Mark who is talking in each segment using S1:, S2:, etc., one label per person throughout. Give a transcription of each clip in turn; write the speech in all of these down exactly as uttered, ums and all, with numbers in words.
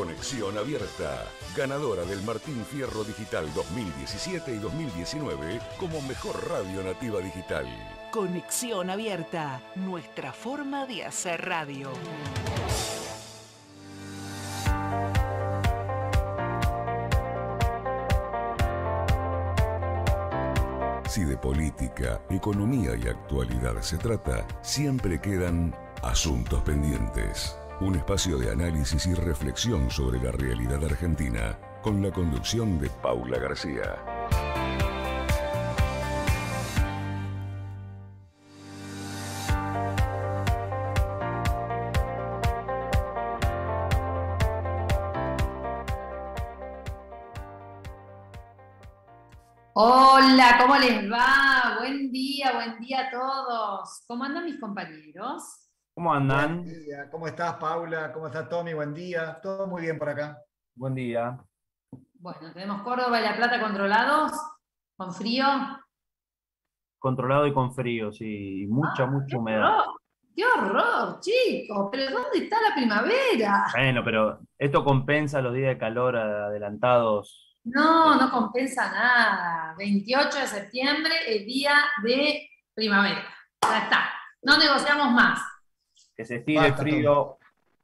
S1: Conexión Abierta, ganadora del Martín Fierro Digital dos mil diecisiete y dos mil diecinueve como mejor radio nativa digital.
S2: Conexión Abierta, nuestra forma de hacer radio.
S1: Si de política, economía y actualidad se trata, siempre quedan asuntos pendientes. Un espacio de análisis y reflexión sobre la realidad argentina, con la conducción de Paula García.
S3: Hola, ¿cómo les va? Buen día, buen día a todos. ¿Cómo andan mis compañeros?
S4: ¿Cómo andan?
S5: Buen día. ¿Cómo estás, Paula? ¿Cómo está Tommy? Buen día. Todo muy bien por acá.
S4: Buen día.
S3: Bueno, tenemos Córdoba y La Plata controlados, con frío.
S4: Controlado y con frío, sí. Y mucha,
S3: Ah,
S4: mucha
S3: qué
S4: humedad.
S3: horror, ¡Qué horror, chicos! ¿Pero dónde está la primavera?
S4: Bueno, pero esto compensa los días de calor adelantados.
S3: No, no compensa nada. veintiocho de septiembre, el día de primavera. Ya está. No negociamos más.
S4: Que se estire el
S5: Basta,
S4: frío.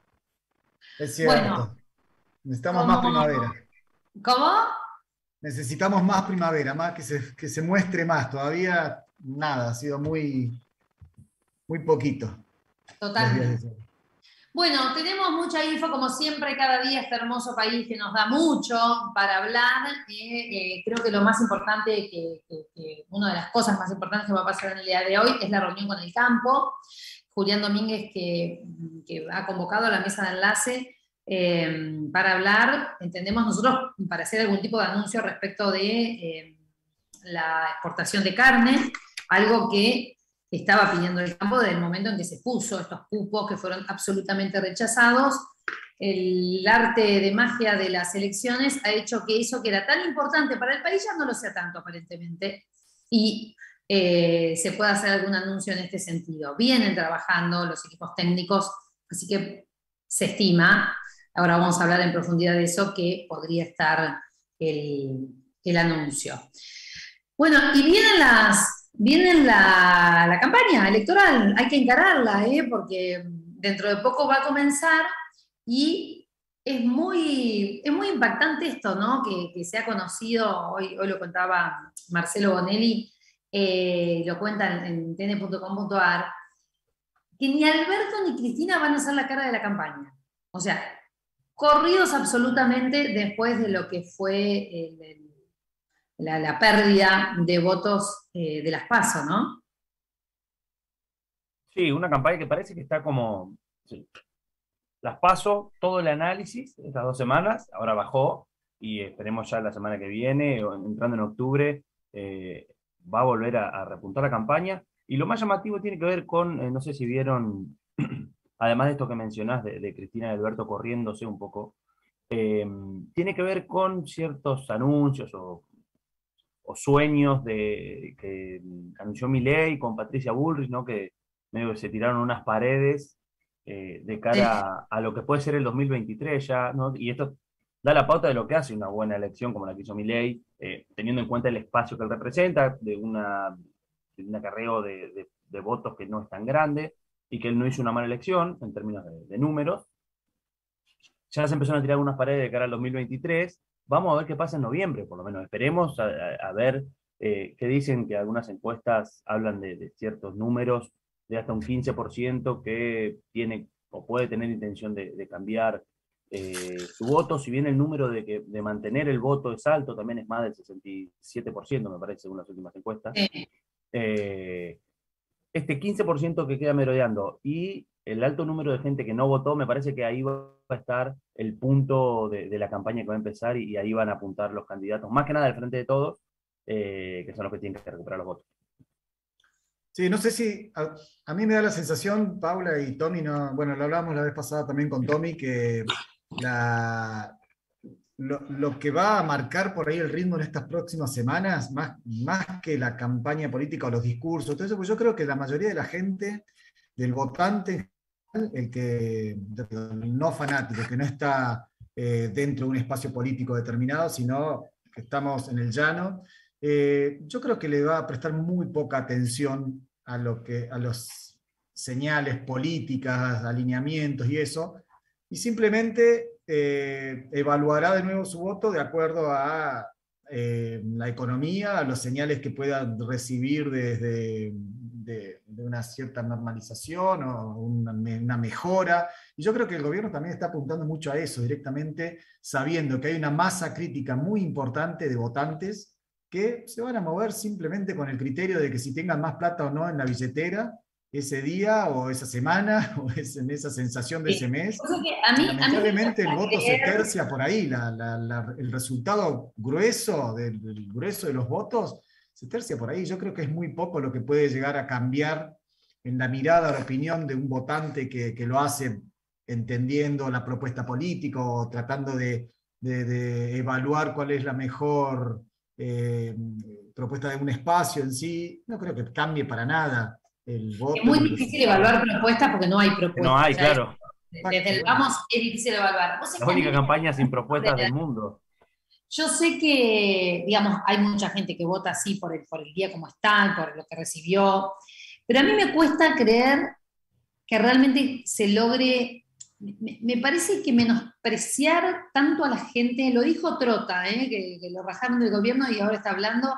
S5: Es cierto.
S3: Bueno,
S5: Necesitamos
S3: como-
S5: más primavera.
S3: ¿Cómo?
S5: Necesitamos más primavera, más que se, que se muestre más. Todavía nada, ha sido muy, muy poquito. los días de
S3: Totalmente.
S5: sol.
S3: Bueno, tenemos mucha info, como siempre, cada día este hermoso país que nos da mucho para hablar. Eh, eh, creo que lo más importante, que, que- que una de las cosas más importantes que va a pasar en el día de hoy es la reunión con el campo. Julián Domínguez, que, que ha convocado a la mesa de enlace eh, para hablar, entendemos nosotros, para hacer algún tipo de anuncio respecto de eh, la exportación de carne, algo que estaba pidiendo el campo desde el momento en que se puso estos cupos que fueron absolutamente rechazados. El arte de magia de las elecciones ha hecho que eso que era tan importante para el país ya no lo sea tanto, aparentemente, y eh, se pueda hacer algún anuncio en este sentido. Vienen trabajando los equipos técnicos, así que se estima, ahora vamos a hablar en profundidad de eso, que podría estar el, el anuncio. Bueno, y vienen las, vienen la, la campaña electoral, hay que encararla, ¿eh? Porque dentro de poco va a comenzar y es muy, es muy impactante esto, ¿no? Que, que se ha conocido, hoy, hoy lo contaba Marcelo Bonelli, eh, lo cuenta en t n punto com punto a r, que ni Alberto ni Cristina van a ser la cara de la campaña. O sea, corridos absolutamente después de lo que fue el, el La, la pérdida de votos eh, de las PASO, ¿no?
S4: Sí, una campaña que parece que está como... sí. Las paso, todo el análisis, estas dos semanas, ahora bajó, y esperemos ya la semana que viene, o entrando en octubre, eh, va a volver a, a repuntar la campaña. Y lo más llamativo tiene que ver con, eh, no sé si vieron, además de esto que mencionás de, de Cristina y Alberto corriéndose un poco, eh, tiene que ver con ciertos anuncios o, o sueños de, que anunció Milei con Patricia Bullrich, ¿no? Que medio que se tiraron unas paredes eh, de cara a, a lo que puede ser el dos mil veintitrés ya, ¿no? Y esto da la pauta de lo que hace una buena elección como la que hizo Milei, eh, teniendo en cuenta el espacio que él representa, de, una, de un acarreo de, de, de votos que no es tan grande, y que él no hizo una mala elección en términos de, de números. Ya se empezaron a tirar unas paredes de cara al dos mil veintitrés. Vamos a ver qué pasa en noviembre, por lo menos. Esperemos a, a, a ver eh, qué dicen, que algunas encuestas hablan de, de ciertos números, de hasta un quince por ciento que tiene o puede tener intención de, de cambiar eh, su voto. Si bien el número de, que, de mantener el voto es alto, también es más del sesenta y siete por ciento, me parece, según las últimas encuestas.
S3: Sí.
S4: Eh, este quince por ciento que queda merodeando y el alto número de gente que no votó, me parece que ahí va a estar el punto de, de la campaña que va a empezar, y, y ahí van a apuntar los candidatos, más que nada al frente de todos, eh, que son los que tienen que recuperar los votos.
S5: Sí, no sé si, a, a mí me da la sensación, Paula y Tommy, no, bueno, lo hablamos la vez pasada también con Tommy, que la, lo, lo que va a marcar por ahí el ritmo en estas próximas semanas, más, más que la campaña política o los discursos, todo eso, pues yo creo que la mayoría de la gente, del votante, el que el no fanático, que no está eh, dentro de un espacio político determinado, sino que estamos en el llano. Eh, yo creo que le va a prestar muy poca atención a, lo que, a los señales políticas, alineamientos y eso, y simplemente eh, evaluará de nuevo su voto de acuerdo a eh, la economía, a los señales que pueda recibir desde de, de una cierta normalización o una, una mejora. Y yo creo que el gobierno también está apuntando mucho a eso, directamente sabiendo que hay una masa crítica muy importante de votantes que se van a mover simplemente con el criterio de que si tengan más plata o no en la billetera ese día o esa semana o es en esa sensación de
S3: Sí.
S5: ese mes.
S3: O sea que a mí,
S5: Lamentablemente
S3: a mí
S5: el
S3: me
S5: voto se
S3: creer...
S5: tercia por ahí, la, la, la, el resultado grueso del, del grueso de los votos se tercia por ahí. Yo creo que es muy poco lo que puede llegar a cambiar en la mirada, la opinión de un votante que, que lo hace entendiendo la propuesta política o tratando de, de, de evaluar cuál es la mejor eh, propuesta de un espacio en sí. No creo que cambie para nada el voto.
S3: Es muy difícil evaluar propuestas porque no hay propuestas.
S4: No hay,
S3: o sea,
S4: claro.
S3: Desde el vamos es difícil evaluar.
S4: La única campaña sin propuestas del mundo.
S3: Yo sé que, digamos, hay mucha gente que vota así por el, por el día como está, por lo que recibió, pero a mí me cuesta creer que realmente se logre, me, me parece que menospreciar tanto a la gente, lo dijo Trota, ¿eh? que, que lo rajaron del gobierno y ahora está hablando,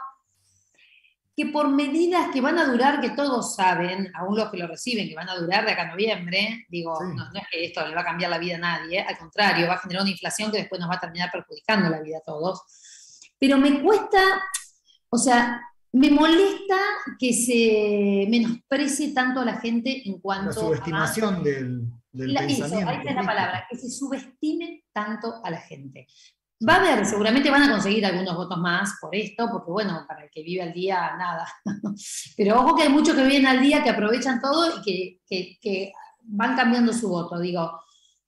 S3: que por medidas que van a durar, que todos saben, aún los que lo reciben, que van a durar de acá a noviembre, digo, sí. no, no es que esto le va a cambiar la vida a nadie, al contrario, va a generar una inflación que después nos va a terminar perjudicando la vida a todos. Pero me cuesta, o sea, me molesta que se menosprecie tanto a la gente en cuanto
S5: la subestimación a, del, del
S3: la,
S5: pensamiento.
S3: Eso, ahí está la palabra, que se subestime tanto a la gente. Va a haber, seguramente van a conseguir algunos votos más por esto, porque bueno, para el que vive al día, nada. Pero ojo que hay muchos que viven al día, que aprovechan todo y que, que, que van cambiando su voto. Digo,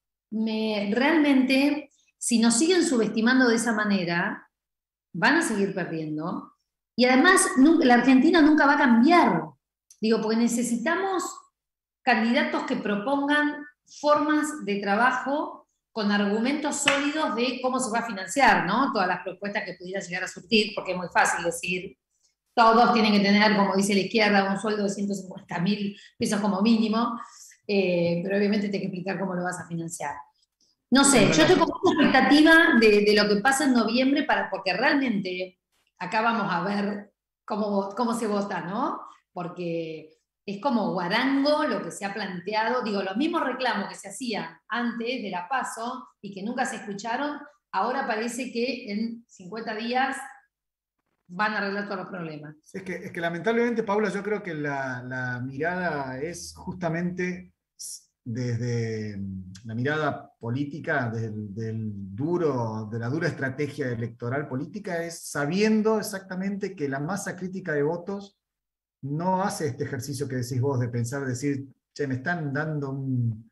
S3: me, realmente, si nos siguen subestimando de esa manera, van a seguir perdiendo. Y además, nunca, la Argentina nunca va a cambiar. Digo, porque necesitamos candidatos que propongan formas de trabajo con argumentos sólidos de cómo se va a financiar, ¿no? Todas las propuestas que pudiera llegar a surtir, porque es muy fácil decir, todos tienen que tener, como dice la izquierda, un sueldo de ciento cincuenta mil pesos como mínimo, eh, pero obviamente te hay que explicar cómo lo vas a financiar. No sé, yo estoy con mucha expectativa de, de lo que pasa en noviembre, para, porque realmente acá vamos a ver cómo, cómo se vota, ¿no? Porque es como guarango lo que se ha planteado, digo, los mismos reclamos que se hacían antes de la PASO y que nunca se escucharon, ahora parece que en cincuenta días van a arreglar todos los problemas.
S5: Es que, es que lamentablemente, Paula, yo creo que la, la mirada es justamente desde la mirada política, del, del duro, de la dura estrategia electoral política, es sabiendo exactamente que la masa crítica de votos no hace este ejercicio que decís vos de pensar, decir, che, me están dando un,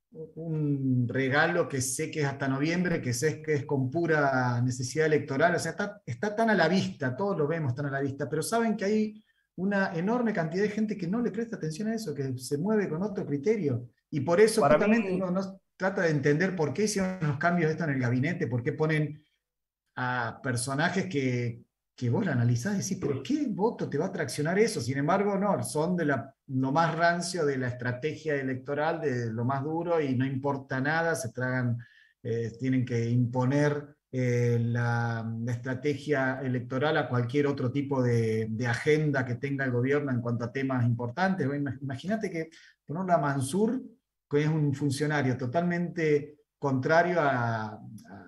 S5: un regalo que sé que es hasta noviembre, que sé que es con pura necesidad electoral, o sea, está, está tan a la vista, todos lo vemos tan a la vista, pero saben que hay una enorme cantidad de gente que no le presta atención a eso, que se mueve con otro criterio, y por eso
S4: Para
S5: justamente
S4: mí...
S5: uno no trata de entender por qué hicieron los cambios de esto en el gabinete, por qué ponen a personajes que que vos la analizás y decís, pero ¿qué voto te va a traccionar eso? Sin embargo, no, son de la, lo más rancio de la estrategia electoral, de lo más duro, y no importa nada, se tragan, eh, tienen que imponer eh, la, la estrategia electoral a cualquier otro tipo de, de agenda que tenga el gobierno en cuanto a temas importantes. Imagínate que ponerlo a Mansur, que es un funcionario totalmente contrario a, a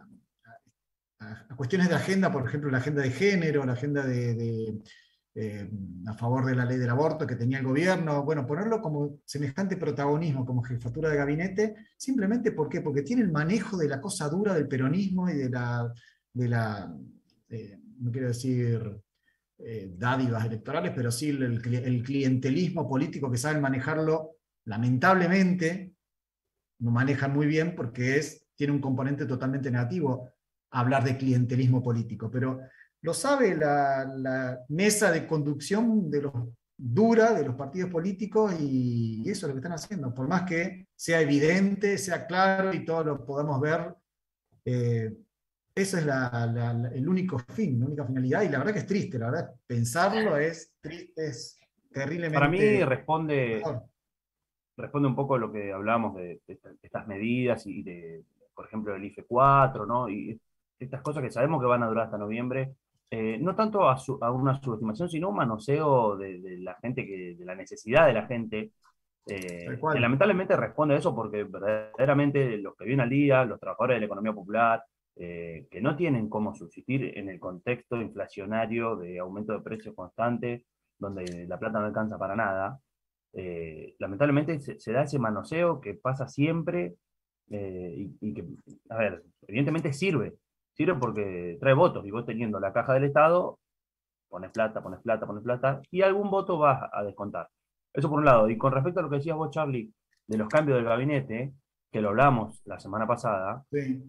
S5: a cuestiones de agenda, por ejemplo, la agenda de género, la agenda de, de, eh, a favor de la ley del aborto que tenía el gobierno, bueno, ponerlo como semejante protagonismo, como jefatura de gabinete, simplemente ¿por qué? Porque tiene el manejo de la cosa dura del peronismo y de la, de la eh, no quiero decir eh, dádivas electorales, pero sí el, el clientelismo político que saben manejarlo, lamentablemente, lo manejan muy bien porque es, tiene un componente totalmente negativo hablar de clientelismo político, pero lo sabe la, la mesa de conducción de los dura de los partidos políticos, y eso es lo que están haciendo, por más que sea evidente, sea claro y todos lo podamos ver Eh, ese es la, la, la, el único fin, la única finalidad, y la verdad que es triste, la verdad, pensarlo es triste, es terriblemente...
S4: Para mí responde, responde un poco a lo que hablábamos de, de estas medidas y de, por ejemplo, el I F E cuatro, ¿no? Y estas cosas que sabemos que van a durar hasta noviembre, eh, no tanto a, su, a una subestimación, sino un manoseo de, de la gente, que, de la necesidad de la gente, eh, que lamentablemente responde a eso porque verdaderamente los que viven al día, los trabajadores de la economía popular, eh, que no tienen cómo subsistir en el contexto inflacionario de aumento de precios constante, donde la plata no alcanza para nada, eh, lamentablemente se, se da ese manoseo que pasa siempre, eh, y, y que, a ver, evidentemente sirve, sirve porque trae votos, y vos teniendo la caja del Estado, pones plata, pones plata, pones plata, y algún voto vas a descontar. Eso por un lado. Y con respecto a lo que decías vos, Charlie, de los cambios del gabinete, que lo hablamos la semana pasada,
S5: sí.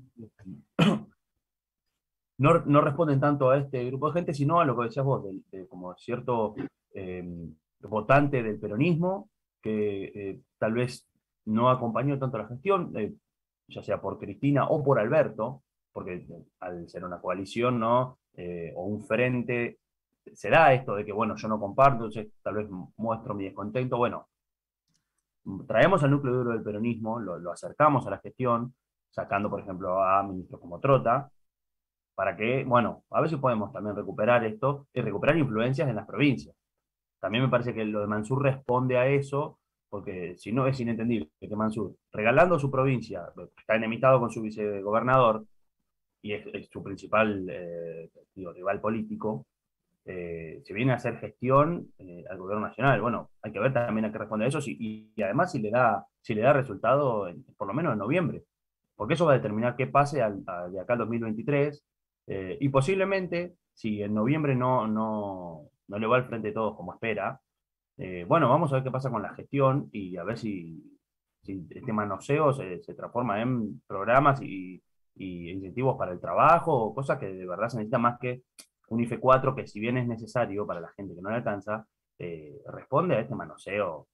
S4: no, no responden tanto a este grupo de gente, sino a lo que decías vos, de, de como cierto eh, votante del peronismo, que eh, tal vez no acompañó tanto la gestión, eh, ya sea por Cristina o por Alberto, porque al ser una coalición, ¿no? Eh, o un frente, se da esto de que, bueno, yo no comparto, entonces tal vez muestro mi descontento. Bueno, traemos al núcleo duro del peronismo, lo, lo acercamos a la gestión, sacando, por ejemplo, a ministros como Trota, para que, bueno, a ver si podemos también recuperar esto y recuperar influencias en las provincias. También me parece que lo de Mansur responde a eso, porque si no es inentendible que Mansur, regalando su provincia, está enemistado con su vicegobernador, y es, es su principal eh, digo, rival político, eh, se viene a hacer gestión eh, al gobierno nacional. Bueno, hay que ver también a qué responde a eso, si, y, y además si le da, si le da resultado en, por lo menos en noviembre, porque eso va a determinar qué pase al, a, de acá al dos mil veintitrés, eh, y posiblemente, si en noviembre no, no, no le va al frente de todos como espera, eh, bueno, vamos a ver qué pasa con la gestión y a ver si, si este manoseo se, se transforma en programas y y incentivos para el trabajo, cosas que de verdad se necesita más que un I F E cuatro, que si bien es necesario para la gente que no le alcanza, eh, responde a este manoseo.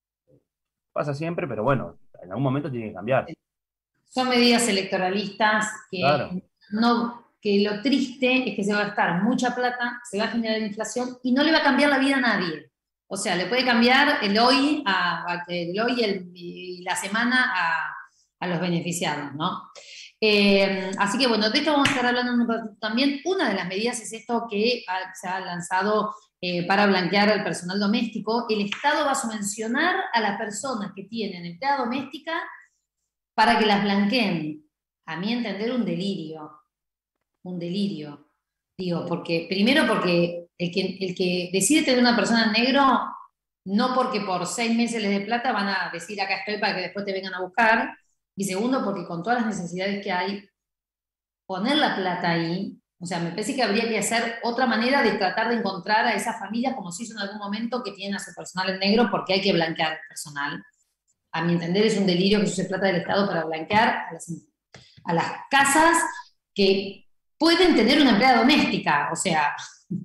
S4: Pasa siempre, pero bueno, en algún momento tiene que cambiar.
S3: Son medidas electoralistas que,
S4: claro.
S3: no, que lo triste es que se va a gastar mucha plata, se va a generar inflación y no le va a cambiar la vida a nadie. O sea, le puede cambiar el hoy, a, a, el hoy y, el, y la semana a, a los beneficiados, ¿no? Eh, así que bueno, de esto vamos a estar hablando un ratito también. Una de las medidas es esto que ha, se ha lanzado eh, para blanquear al personal doméstico. El Estado va a subvencionar a las personas que tienen empleada doméstica para que las blanqueen. A mi entender, un delirio. Un delirio. Digo, porque, primero porque el que, el que decide tener una persona en negro, no porque por seis meses les dé plata van a decir acá estoy para que después te vengan a buscar. Y segundo, porque con todas las necesidades que hay, poner la plata ahí, o sea, me parece que habría que hacer otra manera de tratar de encontrar a esas familias, como se hizo en algún momento, que tienen a su personal en negro, porque hay que blanquear el personal. A mi entender es un delirio que se use plata del Estado para blanquear a las, a las casas que pueden tener una empleada doméstica, o sea,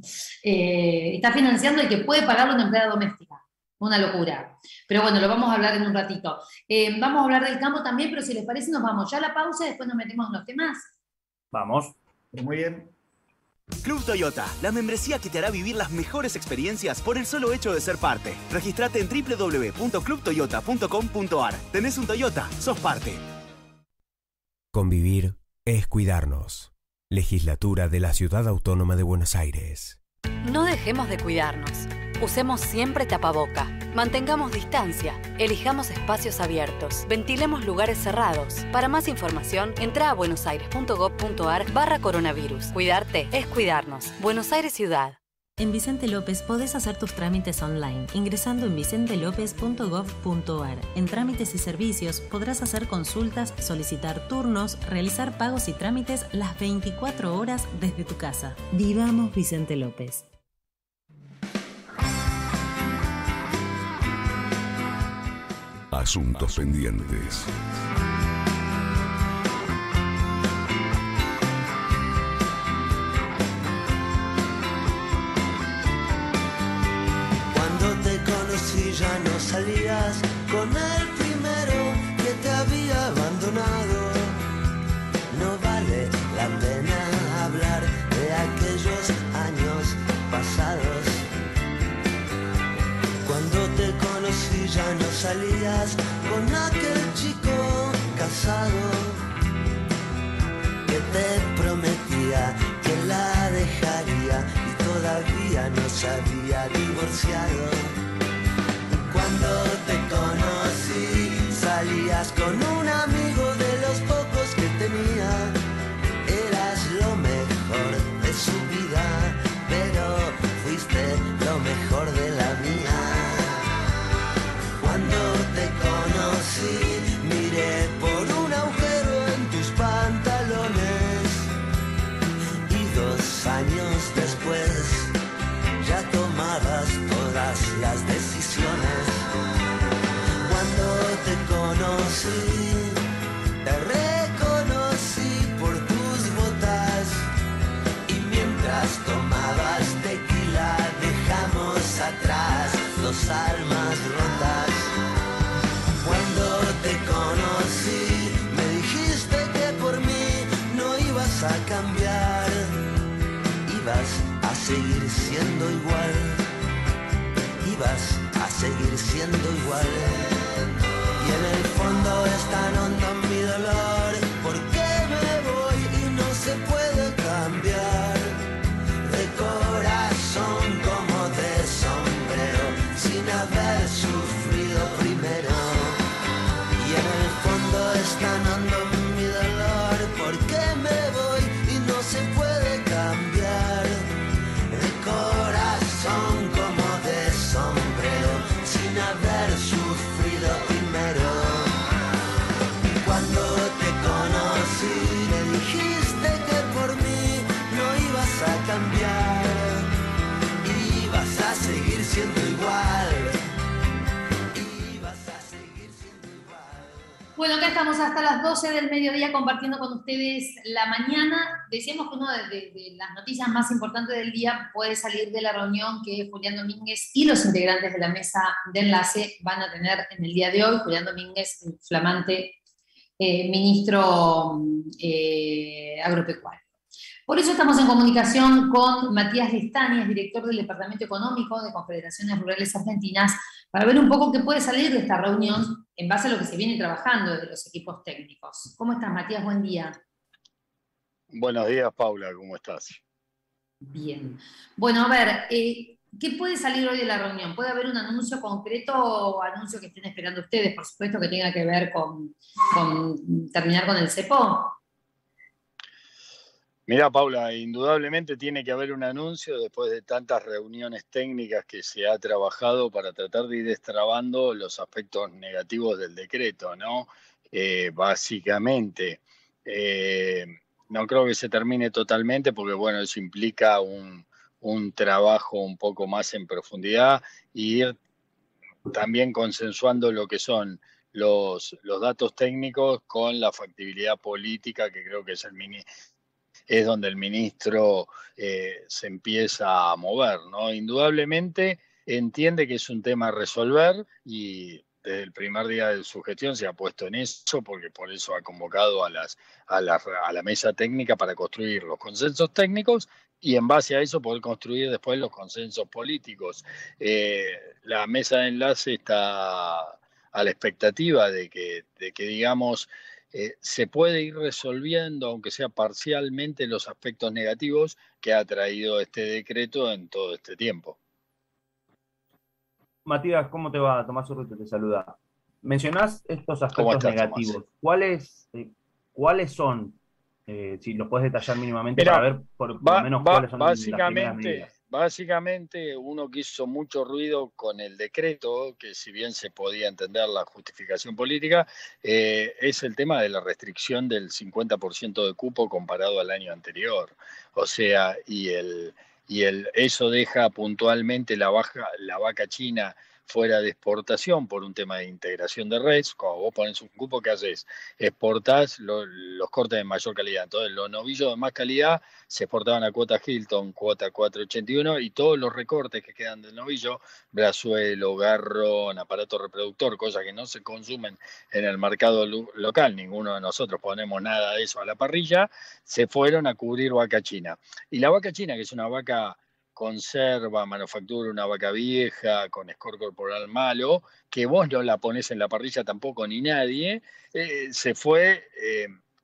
S3: eh, está financiando el que puede pagarle una empleada doméstica. Una locura. Pero bueno, lo vamos a hablar en un ratito. Eh, vamos a hablar del campo también, pero si les parece nos vamos ya a la pausa y después nos metemos en los temas.
S4: Vamos.
S5: Muy bien.
S6: Club Toyota, la membresía que te hará vivir las mejores experiencias por el solo hecho de ser parte. Regístrate en doble u doble u doble u punto club toyota punto com punto a r. Tenés un Toyota, sos parte.
S7: Convivir es cuidarnos. Legislatura de la Ciudad Autónoma de Buenos Aires.
S8: No dejemos de cuidarnos. Usemos siempre tapaboca. Mantengamos distancia. Elijamos espacios abiertos. Ventilemos lugares cerrados. Para más información, entra a buenosaires punto gob punto a r barra coronavirus. Cuidarte es cuidarnos. Buenos Aires Ciudad.
S9: En Vicente López podés hacer tus trámites online ingresando en vicente lópez punto gob punto a r. En trámites y servicios podrás hacer consultas, solicitar turnos, realizar pagos y trámites las veinticuatro horas desde tu casa. Vivamos Vicente López.
S1: Asuntos pendientes.
S10: Cuando te conocí ya no salías con el primero que te había abandonado. No vale demasiado. Cuando te conocí, salías con un amigo de los pocos que tenía. Eras lo mejor de su vida, pero fuiste lo mejor de la mía. Cuando te conocí, miré por un agujero en tus pantalones, y dos años después ya tomabas todas las decisiones. Cuando te conocí, te reconocí por tus botas, y mientras tomabas tequila dejamos atrás dos almas rotas. Cuando te conocí, me dijiste que por mí no ibas a cambiar, ibas a seguir siendo igual, ibas a seguir siendo igual. Y en el fondo es tan hondo mi dolor, porque me voy y no se puede cambiar. De corazón como de sombrero, sin haber sufrido primero. Y en el fondo es tan hondo mi dolor, porque me voy y no se puede cambiar. De corazón como de sombrero, sin haber sufrido primero. Cuando te conocí, me dijiste que por mí no ibas a cambiar, ibas a seguir siendo igual.
S3: Bueno, acá estamos hasta las doce del mediodía compartiendo con ustedes la mañana. Decíamos que una de, de, de las noticias más importantes del día puede salir de la reunión que Julián Domínguez y los integrantes de la mesa de enlace van a tener en el día de hoy. Julián Domínguez, el flamante eh, ministro eh, agropecuario. Por eso estamos en comunicación con Matías Lestani, es director del Departamento Económico de Confederaciones Rurales Argentinas, para ver un poco qué puede salir de esta reunión en base a lo que se viene trabajando desde los equipos técnicos. ¿Cómo estás, Matías? Buen día.
S11: Buenos días, Paula, ¿cómo estás?
S3: Bien. Bueno, a ver, eh, ¿qué puede salir hoy de la reunión? ¿Puede haber un anuncio concreto o anuncio que estén esperando ustedes, por supuesto, que tenga que ver con, con terminar con el cepo?
S11: Mira, Paula, indudablemente tiene que haber un anuncio después de tantas reuniones técnicas que se ha trabajado para tratar de ir destrabando los aspectos negativos del decreto, ¿no? Eh, básicamente, eh, no creo que se termine totalmente porque, bueno, eso implica un, un trabajo un poco más en profundidad y ir también consensuando lo que son los, los datos técnicos con la factibilidad política, que creo que es el mini... es donde el ministro eh, se empieza a mover, ¿no? Indudablemente entiende que es un tema a resolver y desde el primer día de su gestión se ha puesto en eso, porque por eso ha convocado a, las, a, la, a la mesa técnica para construir los consensos técnicos y en base a eso poder construir después los consensos políticos. Eh, la mesa de enlace está a la expectativa de que, de que digamos, Eh, se puede ir resolviendo, aunque sea parcialmente, los aspectos negativos que ha traído este decreto en todo este tiempo.
S4: Matías, ¿cómo te va? Tomás Urrutia te saluda. Mencionás estos aspectos
S11: estás,
S4: negativos.
S11: Tomás?
S4: ¿Cuáles, eh, ¿Cuáles son? Eh, si los puedes detallar mínimamente.
S11: Mirá,
S4: para ver por, por
S11: va,
S4: lo menos
S11: va,
S4: cuáles son las primeras
S11: básicamente,
S4: medidas.
S11: básicamente uno que hizo mucho ruido con el decreto, que si bien se podía entender la justificación política, eh, es el tema de la restricción del cincuenta por ciento de cupo comparado al año anterior. O sea, y el y el eso deja puntualmente la, baja, la vaca china fuera de exportación por un tema de integración de res. Cuando vos pones un cupo, ¿qué haces? Exportás lo, los cortes de mayor calidad. Entonces, los novillos de más calidad se exportaban a cuota Hilton, cuota cuatro ochenta y uno, y todos los recortes que quedan del novillo, brazuelo, garrón, aparato reproductor, cosas que no se consumen en el mercado lo, local, ninguno de nosotros ponemos nada de eso a la parrilla, se fueron a cubrir vaca china. Y la vaca china, que es una vaca conserva, manufactura, una vaca vieja, con score corporal malo, que vos no la ponés en la parrilla tampoco ni nadie, eh, se fue eh,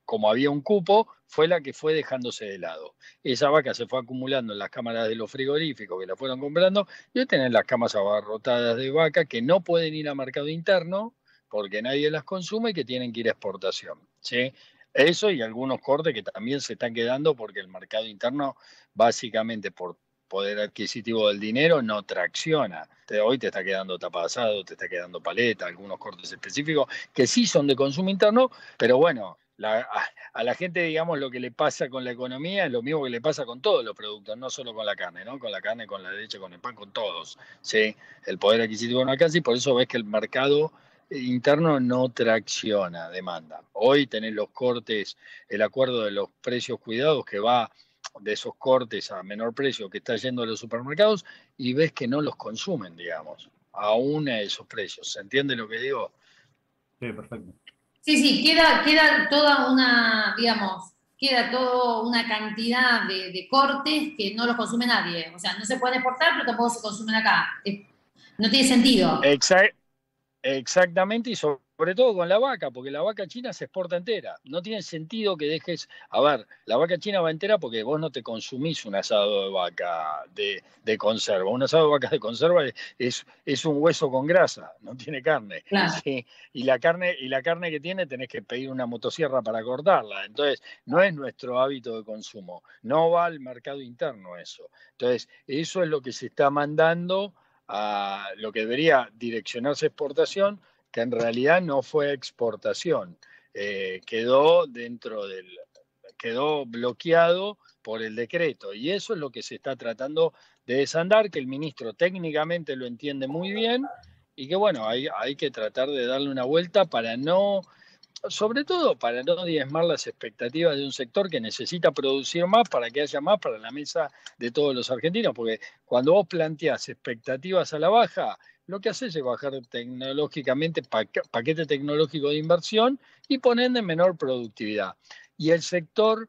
S11: como había un cupo, fue la que fue dejándose de lado. Esa vaca se fue acumulando en las cámaras de los frigoríficos que la fueron comprando, y hoy tienen las camas abarrotadas de vaca que no pueden ir a mercado interno porque nadie las consume y que tienen que ir a exportación, ¿sí? Eso y algunos cortes que también se están quedando porque el mercado interno, básicamente por poder adquisitivo del dinero, no tracciona. Hoy te está quedando tapa asado, te está quedando paleta, algunos cortes específicos que sí son de consumo interno, pero bueno, la, a, a la gente, digamos, lo que le pasa con la economía es lo mismo que le pasa con todos los productos, no solo con la carne, ¿no? Con la carne, con la leche, con el pan, con todos, ¿sí? El poder adquisitivo no alcanza y por eso ves que el mercado interno no tracciona demanda. Hoy tenés los cortes, el acuerdo de los precios cuidados que va de esos cortes a menor precio que está yendo a los supermercados y ves que no los consumen, digamos, aún a esos precios. ¿Se entiende lo que digo?
S4: Sí, perfecto.
S3: Sí, sí, queda, queda toda una, digamos, queda toda una cantidad de, de cortes que no los consume nadie. O sea, no se pueden exportar, pero tampoco se consumen acá. No tiene sentido.
S11: Exacto. Exactamente, y sobre todo con la vaca, porque la vaca china se exporta entera. No tiene sentido que dejes... A ver, la vaca china va entera porque vos no te consumís un asado de vaca de, de conserva. Un asado de vaca de conserva es, es un hueso con grasa, no tiene carne.
S3: Claro.
S11: ¿Sí? Y la carne, y la carne que tiene tenés que pedir una motosierra para cortarla. Entonces, no es nuestro hábito de consumo. No va al mercado interno eso. Entonces, eso es lo que se está mandando a lo que debería direccionarse a exportación, que en realidad no fue exportación, eh, quedó dentro del, quedó bloqueado por el decreto, y eso es lo que se está tratando de desandar, que el ministro técnicamente lo entiende muy bien, y que bueno, hay, hay que tratar de darle una vuelta para no, sobre todo para no diezmar las expectativas de un sector que necesita producir más para que haya más para la mesa de todos los argentinos, porque cuando vos planteás expectativas a la baja, lo que haces es bajar tecnológicamente pa paquete tecnológico de inversión y poner en menor productividad. Y el sector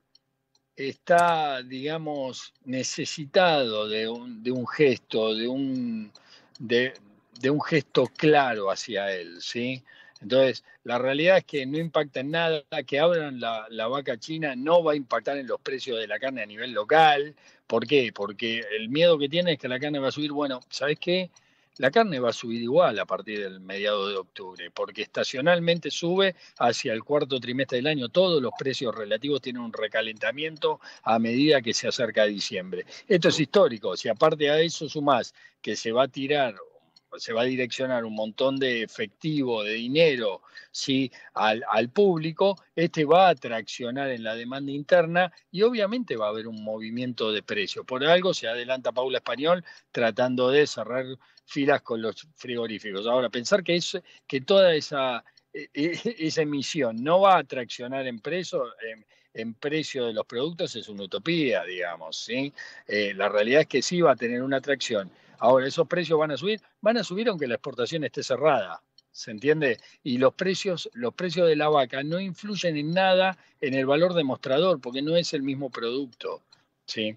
S11: está, digamos, necesitado de un, de un gesto, de un, de, de un gesto claro hacia él, ¿sí? Entonces, la realidad es que no impacta en nada, que abran la, la vaca china no va a impactar en los precios de la carne a nivel local. ¿Por qué? Porque el miedo que tiene es que la carne va a subir. Bueno, ¿sabes qué? La carne va a subir igual a partir del mediado de octubre, porque estacionalmente sube hacia el cuarto trimestre del año. Todos los precios relativos tienen un recalentamiento a medida que se acerca a diciembre. Esto es histórico. Si aparte a eso sumás que se va a tirar, se va a direccionar un montón de efectivo, de dinero, ¿sí? al, al público, este va a traccionar en la demanda interna y obviamente va a haber un movimiento de precios. Por algo se adelanta Paula Español tratando de cerrar filas con los frigoríficos. Ahora, pensar que, es, que toda esa, esa emisión no va a traccionar en precio, en, en precio de los productos es una utopía, digamos, ¿sí? Eh, la realidad es que sí va a tener una atracción. Ahora, ¿esos precios van a subir? Van a subir aunque la exportación esté cerrada, ¿se entiende? Y los precios, los precios de la vaca no influyen en nada en el valor demostrador, porque no es el mismo producto, ¿sí?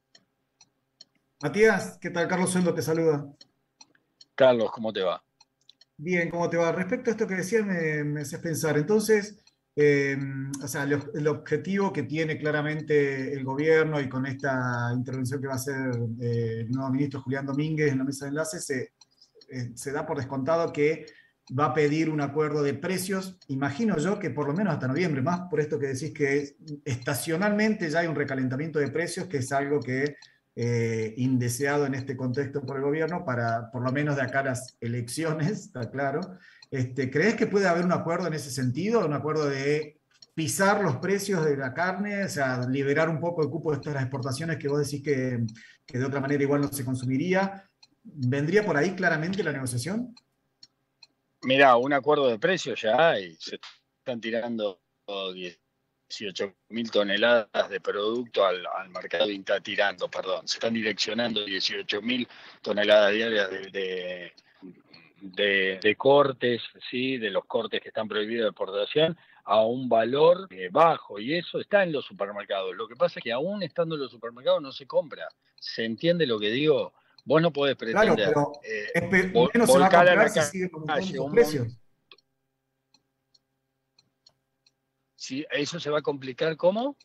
S5: Matías, ¿qué tal? Carlos Sueldo te saluda.
S11: Carlos, ¿cómo te va?
S5: Bien, ¿cómo te va? Respecto a esto que decías, me, me haces pensar. Entonces, eh, o sea, lo, el objetivo que tiene claramente el gobierno y con esta intervención que va a hacer eh, el nuevo ministro Julián Domínguez en la mesa de enlace, se, eh, se da por descontado que va a pedir un acuerdo de precios, imagino yo que por lo menos hasta noviembre, más por esto que decís que estacionalmente ya hay un recalentamiento de precios, que es algo que eh, indeseado en este contexto por el gobierno, para por lo menos de acá a las elecciones, está claro. Este, ¿crees que puede haber un acuerdo en ese sentido? Un acuerdo de pisar los precios de la carne, o sea, liberar un poco el cupo de estas exportaciones que vos decís que, que de otra manera igual no se consumiría. ¿Vendría por ahí claramente la negociación?
S11: Mirá, un acuerdo de precios ya hay. Se están tirando dieciocho mil toneladas de producto al, al mercado, está tirando, perdón, se están direccionando dieciocho mil toneladas diarias de, de, de, de cortes, ¿sí? De los cortes que están prohibidos de exportación a un valor eh, bajo, y eso está en los supermercados. Lo que pasa es que aún estando en los supermercados no se compra. ¿Se entiende lo que digo? Vos no podés pretender
S5: claro, pero
S11: eh,
S5: vol menos se va a comprar si
S11: la
S5: sigue con
S11: calle,
S5: esos precios.
S11: Si eso se va a complicar, ¿cómo?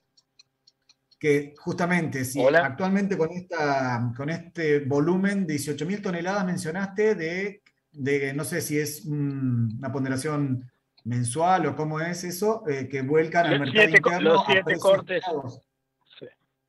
S5: Que justamente, si
S11: Hola.
S5: actualmente con, esta, con este volumen, dieciocho mil toneladas mencionaste de, de, no sé si es mm, una ponderación mensual o cómo es eso, eh, que vuelcan al
S11: Los
S5: mercado
S11: siete,
S5: interno
S11: los
S5: a
S11: siete
S5: precios
S11: cortes.
S5: pagos.
S11: Sí.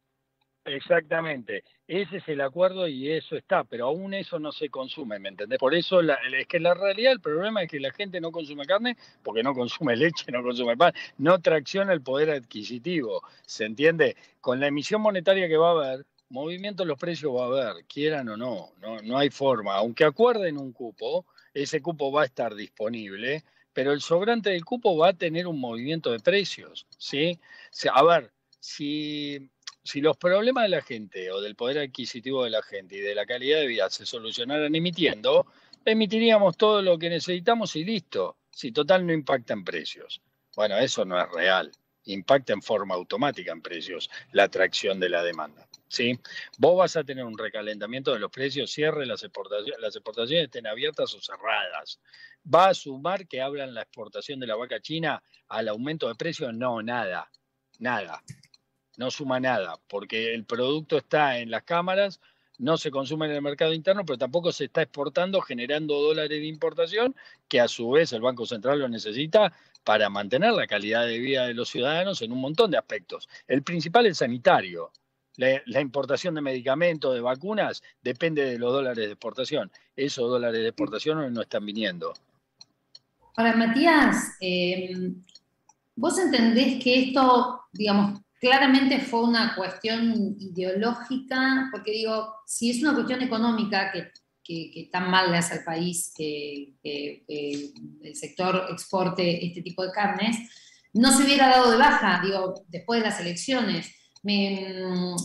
S11: Exactamente. Ese es el acuerdo y eso está, pero aún eso no se consume, ¿me entendés? Por eso la, es que la realidad, el problema es que la gente no consume carne porque no consume leche, no consume pan, no tracciona el poder adquisitivo, ¿se entiende? Con la emisión monetaria que va a haber, movimiento en los precios va a haber, quieran o no, no, no hay forma. Aunque acuerden un cupo, ese cupo va a estar disponible, pero el sobrante del cupo va a tener un movimiento de precios, ¿sí? O sea, a ver, si... Si los problemas de la gente o del poder adquisitivo de la gente y de la calidad de vida se solucionaran emitiendo, emitiríamos todo lo que necesitamos y listo. Si total no impacta en precios. Bueno, eso no es real. Impacta en forma automática en precios la atracción de la demanda. ¿Sí? Vos vas a tener un recalentamiento de los precios, cierre las exportaciones, las exportaciones estén abiertas o cerradas. ¿Va a sumar que hablan la exportación de la vaca china al aumento de precios? No, nada. Nada. No suma nada, porque el producto está en las cámaras, no se consume en el mercado interno, pero tampoco se está exportando, generando dólares de importación, que a su vez el Banco Central lo necesita para mantener la calidad de vida de los ciudadanos en un montón de aspectos. El principal es sanitario. La, la importación de medicamentos, de vacunas, depende de los dólares de exportación. Esos dólares de exportación no están viniendo.
S3: Ahora, Matías, eh, ¿vos entendés que esto, digamos, claramente fue una cuestión ideológica? Porque digo, si es una cuestión económica que, que, que tan mal le hace al país que, que, que el sector exporte este tipo de carnes, no se hubiera dado de baja, digo, después de las elecciones. Me,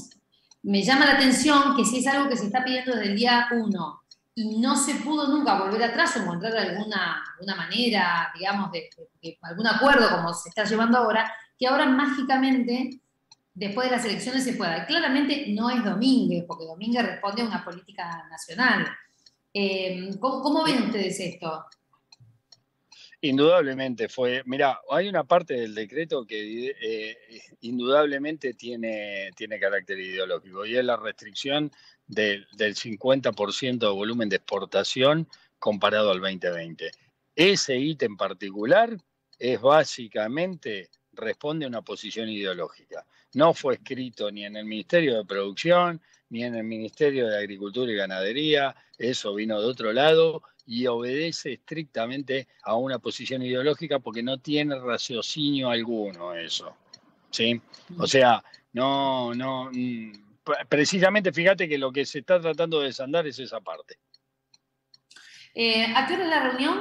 S3: me llama la atención que si es algo que se está pidiendo desde el día uno y no se pudo nunca volver atrás o encontrar alguna, alguna manera, digamos, de, de, de algún acuerdo como se está llevando ahora, que ahora mágicamente después de las elecciones se pueda. Claramente no es Domínguez, porque Domínguez responde a una política nacional. Eh, ¿cómo, ¿Cómo ven ustedes esto?
S11: Indudablemente fue, mira, hay una parte del decreto que eh, indudablemente tiene, tiene carácter ideológico y es la restricción de, del cincuenta por ciento de volumen de exportación comparado al veinte veinte. Ese ítem particular es básicamente, responde a una posición ideológica. No fue escrito ni en el Ministerio de Producción, ni en el Ministerio de Agricultura y Ganadería, eso vino de otro lado y obedece estrictamente a una posición ideológica porque no tiene raciocinio alguno eso, ¿sí? O sea, no, no, precisamente fíjate que lo que se está tratando de desandar es esa parte.
S3: Eh, ¿A qué hora es la reunión?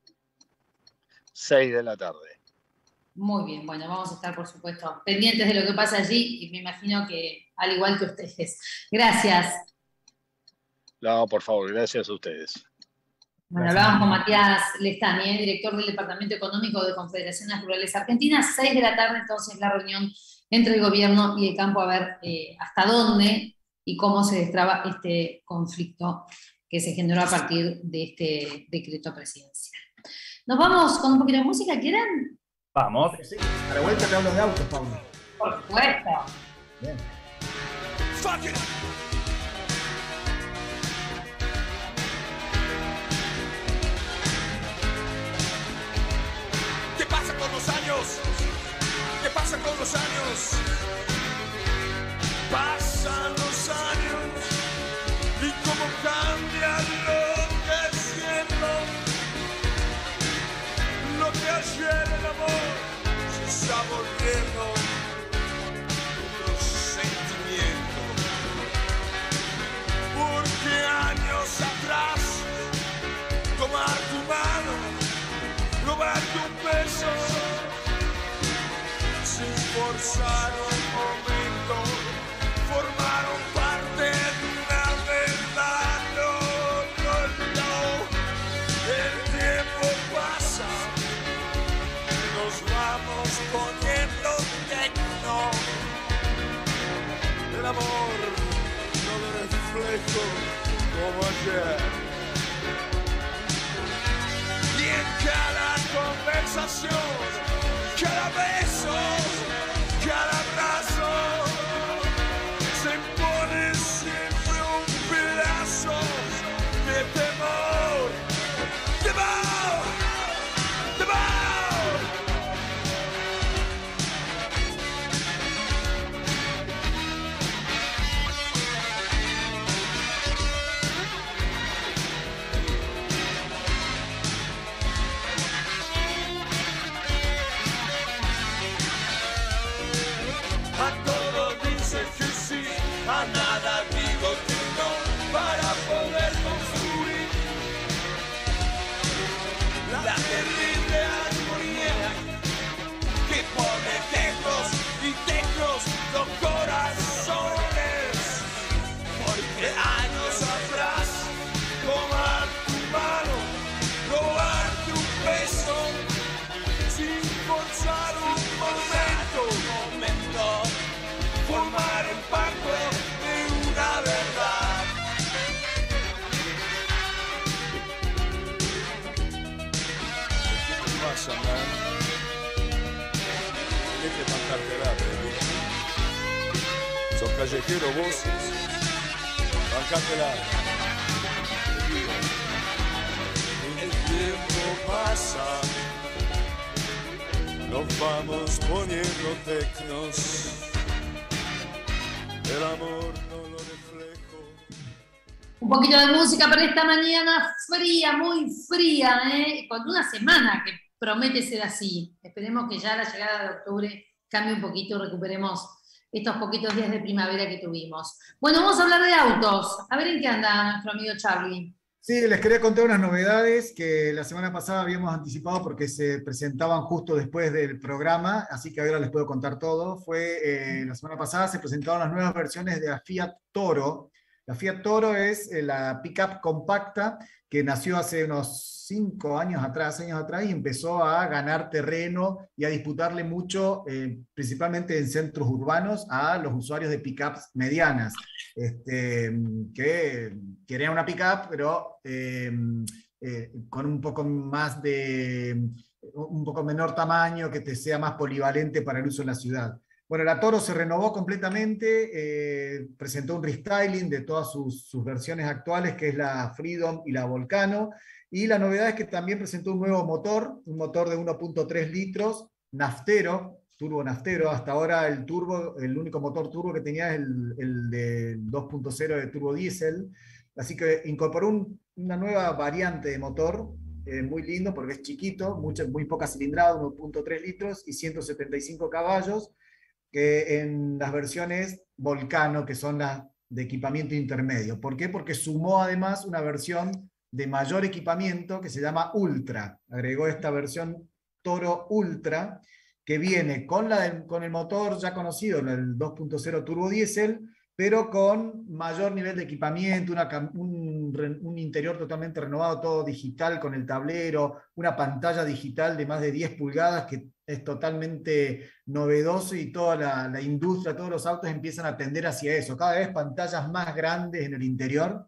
S11: Seis de la tarde.
S3: Muy bien, bueno, vamos a estar, por supuesto, pendientes de lo que pasa allí y me imagino que al igual que ustedes. Gracias.
S11: No, por favor, gracias a ustedes.
S3: Bueno, hablábamos con Matías Lestani, director del Departamento Económico de Confederaciones Rurales Argentinas. Seis de la tarde, entonces, la reunión entre el gobierno y el campo a ver eh, hasta dónde y cómo se destraba este conflicto que se generó a partir de este decreto presidencial. Nos vamos con un poquito de música, ¿quieren?
S4: Vamos.
S5: Sí, a la vuelta te hablo de autos, Pablo.
S3: Por supuesto.
S5: Bien.
S12: Fuck it. ¿Qué pasa con los años? ¿Qué pasa con los años? Pasan los años y cómo cambia lo que siento. Lo que ayer el amor se está volviendo otro sentimiento. Porque años atrás, tomar tu mano, robarte un beso, sin forzar un momento, formaron parte de una verdad. No, no, no, el tiempo pasa. Nos vamos poniendo tecno. El amor no lo reflejo como ayer. Y en cada conversación, cada besos, cada abrazo se impone siempre un pedazo de temor, temor, temor. A todo dices que sí, a nada digo que no, para poder construir la terrible armonía que pone tejos y tejos los corazones. Porque años atrás, tomar tu mano, robar tu beso, sin forzar un momento, momento, formar el pacto de una verdad. ¿Qué pasa, man? Deje de bancártela, baby. Sos callejero vos. Bancártela. El tiempo pasa. Nos vamos poniendo tecnos. El amor no lo reflejo.
S3: Un poquito de música para esta mañana fría, muy fría, ¿eh? Con una semana que promete ser así. Esperemos que ya a la llegada de octubre cambie un poquito y recuperemos estos poquitos días de primavera que tuvimos. Bueno, vamos a hablar de autos. A ver en qué anda nuestro amigo Charlie.
S5: Sí, les quería contar unas novedades que la semana pasada habíamos anticipado porque se presentaban justo después del programa, así que ahora les puedo contar todo. Fue eh, la semana pasada se presentaron las nuevas versiones de la Fiat Toro. La Fiat Toro es eh, la pickup compacta que nació hace unos cinco años atrás, años atrás y empezó a ganar terreno y a disputarle mucho, eh, principalmente en centros urbanos, a los usuarios de pickups medianas. Este, que querían una pickup, pero eh, eh, con un poco más de, un poco menor tamaño, que te sea más polivalente para el uso en la ciudad. Bueno, la Toro se renovó completamente, eh, presentó un restyling de todas sus, sus versiones actuales, que es la Freedom y la Volcano, y la novedad es que también presentó un nuevo motor, un motor de uno punto tres litros, naftero, turbo naftero. Hasta ahora el turbo, el único motor turbo que tenía es el, el de dos punto cero de turbo diésel, así que incorporó un, una nueva variante de motor, eh, muy lindo porque es chiquito, mucha, muy poca cilindrada, uno punto tres litros y ciento setenta y cinco caballos, que en las versiones Volcano, que son las de equipamiento intermedio. ¿Por qué? Porque sumó además una versión de mayor equipamiento que se llama Ultra. Agregó esta versión Toro Ultra, que viene con, la del, con el motor ya conocido, el dos punto cero turbo diésel, pero con mayor nivel de equipamiento, una, un, un interior totalmente renovado, todo digital con el tablero, una pantalla digital de más de diez pulgadas que es totalmente novedoso, y toda la, la industria, todos los autos empiezan a tender hacia eso. Cada vez pantallas más grandes en el interior,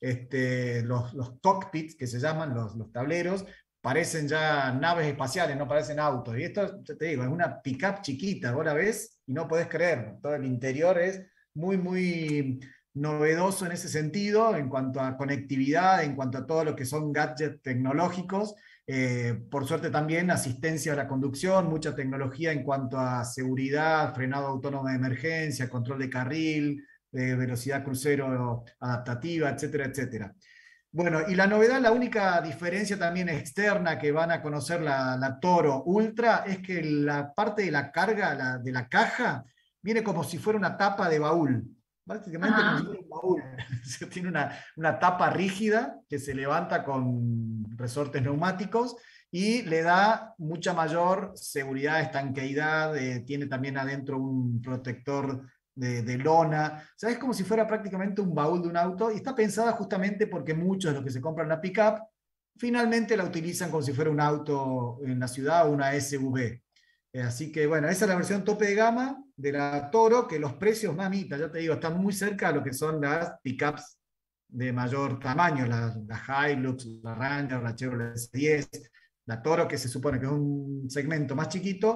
S5: este, los, los cockpits que se llaman, los, los tableros, parecen ya naves espaciales, no parecen autos. Y esto, te digo, es una pickup chiquita, vos la ves y no podés creer. Todo el interior es muy, muy novedoso en ese sentido, en cuanto a conectividad, en cuanto a todo lo que son gadgets tecnológicos. Eh, por suerte también asistencia a la conducción, mucha tecnología en cuanto a seguridad, frenado autónomo de emergencia, control de carril, eh, velocidad crucero adaptativa, etcétera, etcétera. Bueno, y la novedad, la única diferencia también externa que van a conocer la, la Toro Ultra, es que la parte de la carga, la, de la caja, viene como si fuera una tapa de baúl. Básicamente como si fuera un baúl. Tiene una, una tapa rígida que se levanta con resortes neumáticos y le da mucha mayor seguridad, estanqueidad, eh, tiene también adentro un protector De, de lona, o sea, es como si fuera prácticamente un baúl de un auto, y está pensada justamente porque muchos de los que se compran la pickup finalmente la utilizan como si fuera un auto en la ciudad o una S U V. Eh, así que bueno, esa es la versión tope de gama de la Toro, que los precios, mamita, ya te digo, están muy cerca de lo que son las pickups de mayor tamaño, la, la Hilux, la Ranger, la Chevrolet S diez, la Toro, que se supone que es un segmento más chiquito,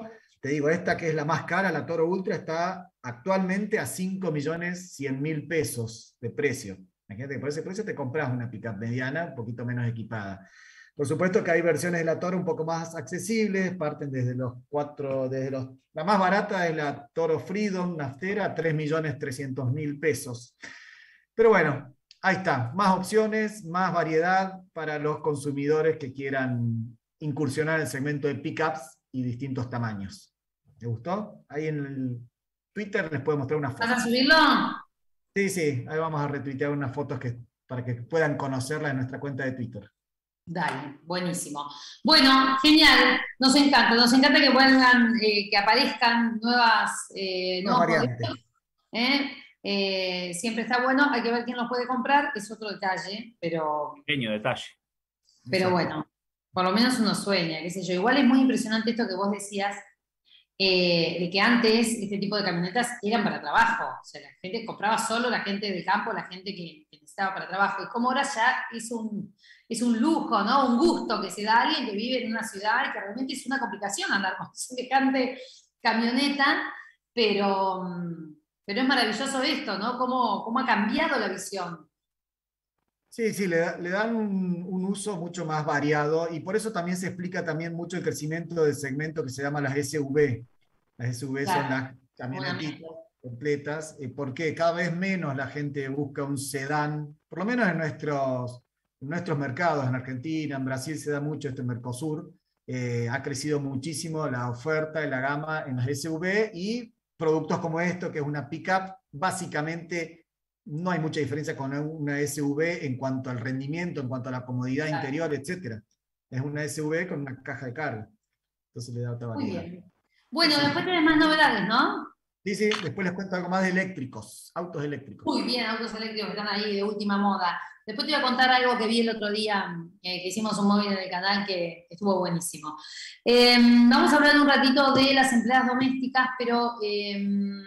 S5: te digo, esta que es la más cara, la Toro Ultra, está actualmente a cinco millones cien mil pesos de precio. Imagínate que por ese precio te compras una pickup mediana, un poquito menos equipada. Por supuesto que hay versiones de la Toro un poco más accesibles, parten desde los cuatro, desde los, la más barata es la Toro Freedom naftera, a tres millones trescientos mil pesos. Pero bueno, ahí está, más opciones, más variedad para los consumidores que quieran incursionar en el segmento de pickups y distintos tamaños. ¿Te gustó? Ahí en el Twitter les puedo mostrar unas fotos.
S3: ¿Vas a subirlo?
S5: Sí, sí, ahí vamos a retuitear unas fotos que, para que puedan conocerla en nuestra cuenta de Twitter.
S3: Dale, buenísimo. Bueno, genial, nos encanta, nos encanta que vuelvan, eh, que aparezcan nuevas, eh,
S5: Nuevas
S3: nuevos
S5: variantes.
S3: modelos, ¿eh? Eh, siempre está bueno, hay que ver quién los puede comprar, es otro detalle, pero,
S4: Pequeño detalle.
S3: pero bueno, por lo menos uno sueña, qué sé yo. Igual es muy impresionante esto que vos decías, eh, de que antes este tipo de camionetas eran para trabajo, o sea, la gente compraba solo la gente del campo, la gente que, que necesitaba para trabajo, y como ahora ya es un, es un lujo, ¿no? Un gusto que se da a alguien que vive en una ciudad y que realmente es una complicación andar con semejante camioneta, pero, pero es maravilloso esto, ¿no? Cómo, cómo ha cambiado la visión.
S5: Sí, sí, le, da- le dan un, un uso mucho más variado y por eso también se explica también mucho el crecimiento del segmento que se llama las S U V. Las S U V son
S3: Claro,
S5: las camionetitas completas, eh, porque cada vez menos la gente busca un sedán, por lo menos en nuestros, en nuestros mercados, en Argentina, en Brasil se da mucho este Mercosur, eh, ha crecido muchísimo la oferta y la gama en las S U V y productos como esto, que es una pickup, básicamente no hay mucha diferencia con una S U V en cuanto al rendimiento, en cuanto a la comodidad
S3: Claro.
S5: interior, etcétera. Es una S U V con una caja de carga. Entonces le da otra
S3: Muy
S5: variedad.
S3: bien. Bueno, después tenés más novedades, ¿no?
S5: Sí, sí, después les cuento algo más de eléctricos, autos eléctricos.
S3: Muy bien, autos eléctricos que están ahí de última moda. Después te voy a contar algo que vi el otro día, eh, que hicimos un móvil en el canal que estuvo buenísimo. Eh, vamos a hablar un ratito de las empleadas domésticas, pero eh,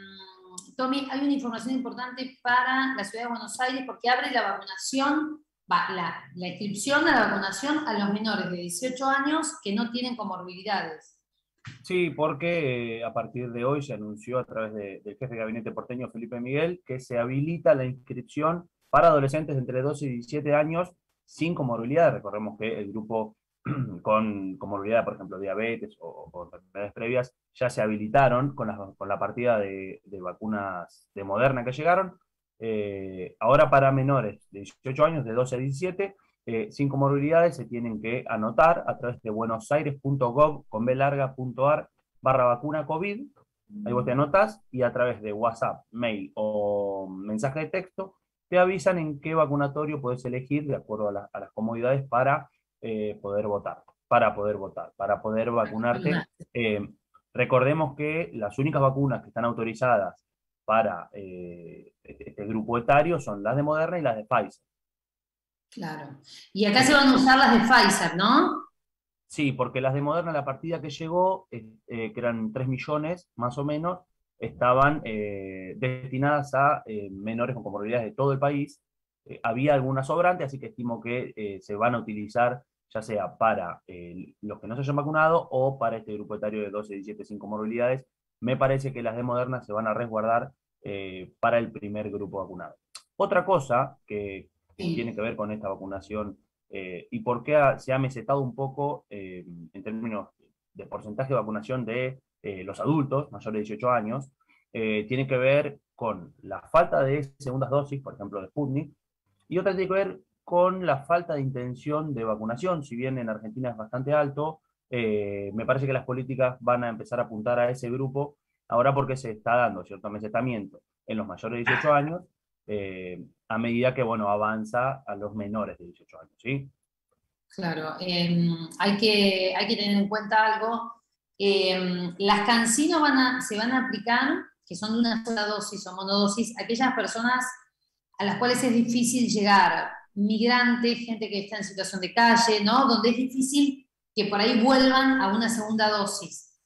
S3: Tommy, hay una información importante para la ciudad de Buenos Aires porque abre la vacunación, va, la, la inscripción a la vacunación a los menores de dieciocho años que no tienen comorbilidades.
S4: Sí, porque eh, a partir de hoy se anunció a través de- del jefe de gabinete porteño, Felipe Miguel, que se habilita la inscripción para adolescentes entre doce y diecisiete años sin comorbilidad. Recordemos que el grupo con comorbilidad, por ejemplo, diabetes o, o enfermedades previas, ya se habilitaron con la, con la partida de, de vacunas de Moderna que llegaron. Eh, ahora para menores de dieciocho años, de doce a diecisiete, eh, sin comorbilidades, se tienen que anotar a través de buenosaires.gov con b larga punto ar barra vacuna COVID. Ahí vos te anotas y a través de WhatsApp, mail o mensaje de texto te avisan en qué vacunatorio puedes elegir de acuerdo a, la- a las comodidades para eh, poder votar, para poder votar, para poder vacunarte. Eh, recordemos que las únicas vacunas que están autorizadas para eh, este, este grupo etario son las de Moderna y las de Pfizer.
S3: Claro. Y acá se van a usar las de Pfizer, ¿no?
S4: Sí, porque las de Moderna, la partida que llegó, eh, eh, que eran tres millones más o menos, estaban eh, destinadas a eh, menores con comorbilidades de todo el país. Eh, había algunas sobrantes, así que estimo que eh, se van a utilizar ya sea para eh, los que no se hayan vacunado o para este grupo etario de doce a diecisiete sin comorbilidades. Me parece que las de Moderna se van a resguardar eh, para el primer grupo vacunado. Otra cosa que
S3: Sí.
S4: tiene que ver con esta vacunación eh, y por qué ha- se ha mesetado un poco eh, en términos de porcentaje de vacunación de eh, los adultos mayores de dieciocho años, eh, tiene que ver con la falta de segundas dosis, por ejemplo, de Sputnik, y otra tiene que ver con la falta de intención de vacunación. Si bien en Argentina es bastante alto, eh, me parece que las políticas van a empezar a apuntar a ese grupo ahora porque se está dando cierto mesetamiento en los mayores de dieciocho años, eh, a medida que, bueno, avanza a los menores de dieciocho años, ¿sí?
S3: Claro, eh, hay, que, hay que tener en cuenta algo. Eh, las CanSino van a, se van a aplicar, que son de una sola dosis o monodosis, a aquellas personas a las cuales es difícil llegar, migrantes, gente que está en situación de calle, ¿no? Donde es difícil que por ahí vuelvan a una segunda dosis.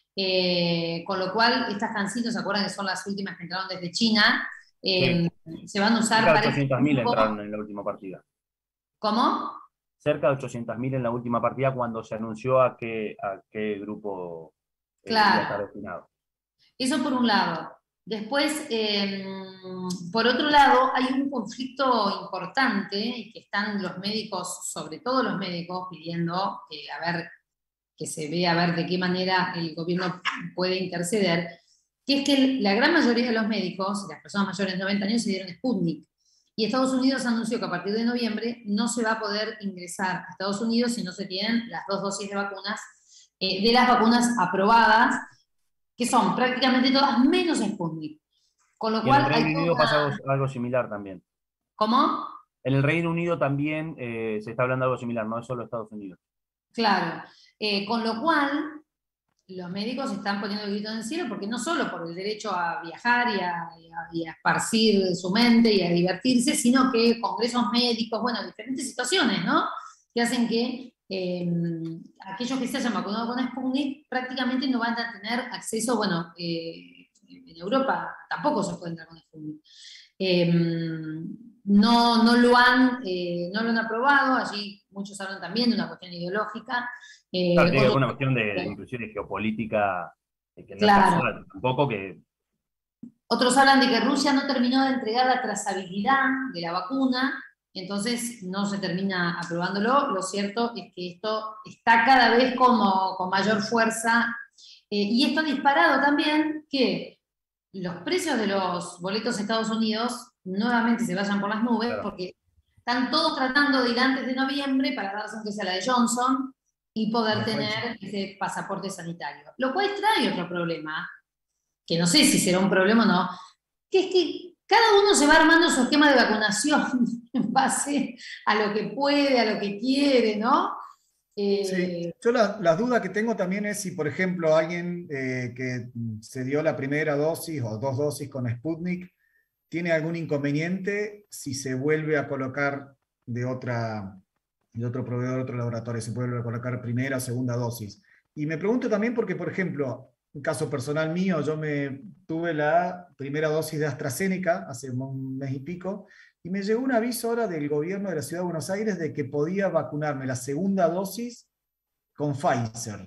S3: Eh, con lo cual, estas CanSino, ¿se acuerdan que son las últimas que entraron desde China? Eh, se van a usar
S4: Cerca de
S3: para este
S4: ochocientos mil
S3: grupo.
S4: entraron en la última partida.
S3: ¿Cómo?
S4: Cerca de ochocientos mil en la última partida cuando se anunció a qué, a qué grupo eh,
S3: Claro.
S4: iba a estar destinado.
S3: Eso por un lado. Después, eh, por otro lado, hay un conflicto importante y que están los médicos, sobre todo los médicos, pidiendo que, a ver, que se vea a ver de qué manera el gobierno puede interceder, que es que la gran mayoría de los médicos, las personas mayores de noventa años, se dieron Sputnik. Y Estados Unidos anunció que a partir de noviembre no se va a poder ingresar a Estados Unidos si no se tienen las dos dosis de vacunas, eh, de las vacunas aprobadas, que son prácticamente todas menos Sputnik. Con lo
S4: Y en
S3: cual
S4: el Reino
S3: hay
S4: Unido
S3: toda-
S4: pasa algo, algo similar también.
S3: ¿Cómo?
S4: En el Reino Unido también eh, se está hablando de algo similar, no es solo Estados Unidos.
S3: Claro. Eh, con lo cual, los médicos están poniendo el grito en el cielo porque no solo por el derecho a viajar y a, y a- y a esparcir su mente y a divertirse, sino que congresos médicos, bueno, diferentes situaciones, ¿no? Que hacen que eh, aquellos que se hayan vacunado con Sputnik prácticamente no van a tener acceso, bueno, eh, en Europa tampoco se puede entrar con Sputnik. Eh, no, no, lo han, eh, no lo han aprobado, allí muchos hablan también de una cuestión ideológica. Eh,
S4: Claro, tiene
S3: otros-
S4: una cuestión de, inclusive, geopolítica, eh, que no
S3: Claro.
S4: es casual tampoco, que
S3: Otros hablan de que Rusia no terminó de entregar la trazabilidad de la vacuna, entonces no se termina aprobándolo. Lo cierto es que esto está cada vez como, con mayor fuerza, eh, y esto ha disparado también que los precios de los boletos a Estados Unidos nuevamente se vayan por las nubes,
S4: Claro.
S3: porque están todos tratando de ir antes de noviembre para darse aunque sea la de Johnson y poder
S5: La
S3: tener ese pasaporte sanitario. Lo cual trae otro problema, que no sé si será un problema o no, que es que cada uno se va armando su esquema de vacunación en base a lo que puede, a lo que quiere, ¿no? Eh,
S5: Sí, yo la, la duda que tengo también es si, por ejemplo, alguien eh, que se dio la primera dosis o dos dosis con Sputnik, tiene algún inconveniente si se vuelve a colocar de, otra, de otro proveedor, otro laboratorio, se vuelve a colocar primera o segunda dosis. Y me pregunto también porque, por ejemplo, un caso personal mío, yo me tuve la primera dosis de AstraZeneca hace un mes y pico, y me llegó un aviso ahora del gobierno de la Ciudad de Buenos Aires de que podía vacunarme la segunda dosis con Pfizer.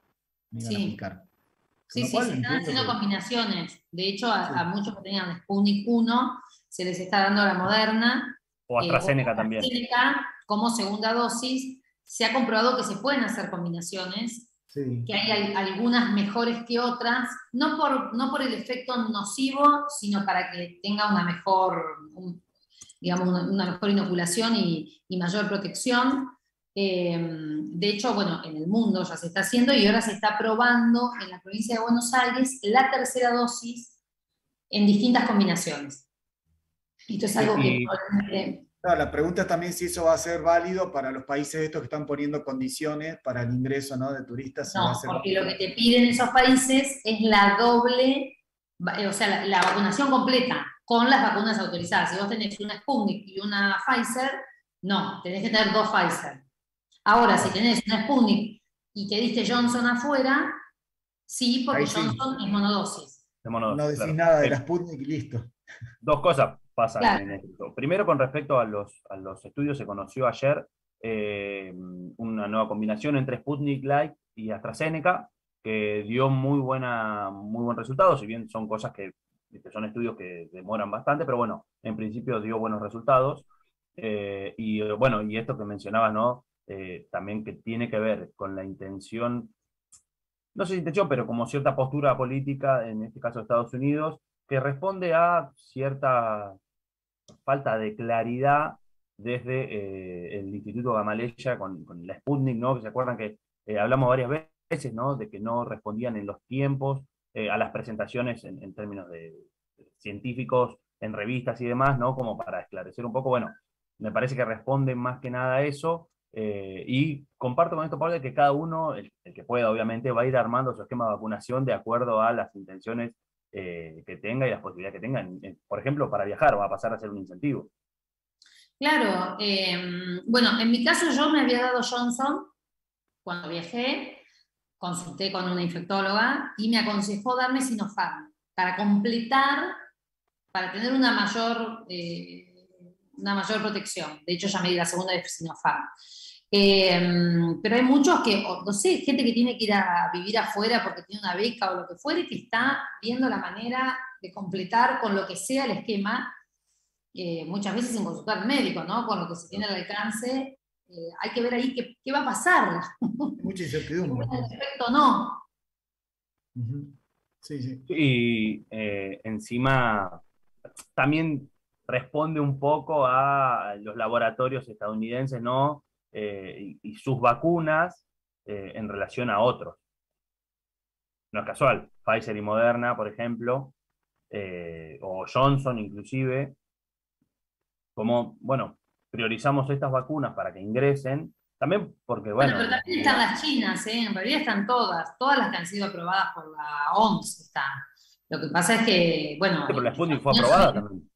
S5: Me iban
S3: Sí.
S5: a aplicar.
S3: Sí,
S5: Con lo
S3: sí,
S5: cual
S3: se están
S5: entiendo
S3: haciendo
S5: que-
S3: combinaciones. De hecho, a,
S5: Sí.
S3: a muchos que tenían Sputnik uno se les está dando la Moderna.
S4: o AstraZeneca
S3: eh, o
S4: también.
S3: AstraZeneca como segunda dosis. Se ha comprobado que se pueden hacer combinaciones,
S5: Sí.
S3: que hay al- algunas mejores que otras, no por, no por el efecto nocivo, sino para que tenga una mejor, un- digamos, una, una mejor inoculación y, y mayor protección. Eh, de hecho, bueno, en el mundo ya se está haciendo y ahora se está probando en la provincia de Buenos Aires la tercera dosis en distintas combinaciones. Esto es algo que
S4: Y-
S3: probablemente-
S5: No, la pregunta es también si eso va a ser válido para los países estos que están poniendo condiciones para el ingreso, ¿no?, de turistas. Si va
S3: no,
S5: a ser
S3: porque
S5: válido.
S3: lo que te piden esos países es la doble, va- o sea, la, la vacunación completa con las vacunas autorizadas. Si vos tenés una Sputnik y una Pfizer, no, tenés que tener dos Pfizer. Ahora, si tenés una Sputnik y te diste Johnson afuera, sí, porque
S5: Ahí sí.
S3: Johnson es monodosis.
S4: de monodosis,
S5: No decís
S4: claro.
S5: nada de
S4: Eh,
S5: la Sputnik y listo.
S4: Dos cosas pasan
S3: Claro.
S4: en esto. Primero, con respecto a los, a los estudios, se conoció ayer eh, una nueva combinación entre Sputnik Light y AstraZeneca, que dio muy, buena, muy buen resultado, si bien son cosas que, que son estudios que demoran bastante, pero bueno, en principio dio buenos resultados. Eh, y eh, bueno, y esto que mencionabas, ¿no? Eh, también que tiene que ver con la intención, no sé si intención, pero como cierta postura política, en este caso de Estados Unidos, que responde a cierta falta de claridad desde eh, el Instituto Gamaleya con, con la Sputnik, ¿no? Que se acuerdan que eh, hablamos varias veces, ¿no?, de que no respondían en los tiempos eh, a las presentaciones en, en términos de, de científicos en revistas y demás, ¿no? Como para esclarecer un poco. Bueno, me parece que responden más que nada a eso. Eh, y comparto con esto, Pablo, que cada uno, el, el que pueda, obviamente, va a ir armando su esquema de vacunación de acuerdo a las intenciones eh, que tenga y las posibilidades que tenga. Eh, por ejemplo, para viajar va a pasar a ser un incentivo.
S3: Claro, eh, bueno, en mi caso yo me había dado Johnson cuando viajé, consulté con una infectóloga y me aconsejó darme Sinopharm para completar, para tener una mayor, eh, una mayor protección. De hecho, ya me di la segunda de Sinopharm. Eh, pero hay muchos que, o, no sé, gente que tiene que ir a vivir afuera porque tiene una beca o lo que fuere, que está viendo la manera de completar con lo que sea el esquema, eh, muchas veces sin consultar al médico, ¿no? Con lo que se tiene al alcance. Eh, hay que ver ahí qué, qué va a pasar.
S5: Mucha incertidumbre.
S3: Al respecto, no.
S5: Uh-huh. Sí, sí.
S4: Y eh, encima también responde un poco a los laboratorios estadounidenses, ¿no? Eh, y, y sus vacunas eh, en relación a otros. No es casual. Pfizer y Moderna, por ejemplo, eh, o Johnson inclusive, como, bueno, priorizamos estas vacunas para que ingresen, también porque, bueno...
S3: Bueno, pero también están las chinas, ¿eh? En realidad están todas, todas las que han sido aprobadas por la O M S están. Lo que pasa es que, bueno...
S4: Sí, pero la Sputnik fue aprobada también.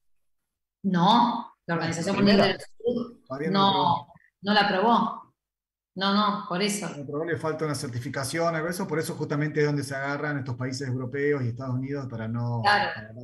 S3: No, la Organización Mundial de la Salud no, no la aprobó. No, no, por eso.
S5: Pero le falta una certificación, algo de eso, por eso justamente es donde se agarran estos países europeos y Estados Unidos para no...
S3: Claro.
S5: Para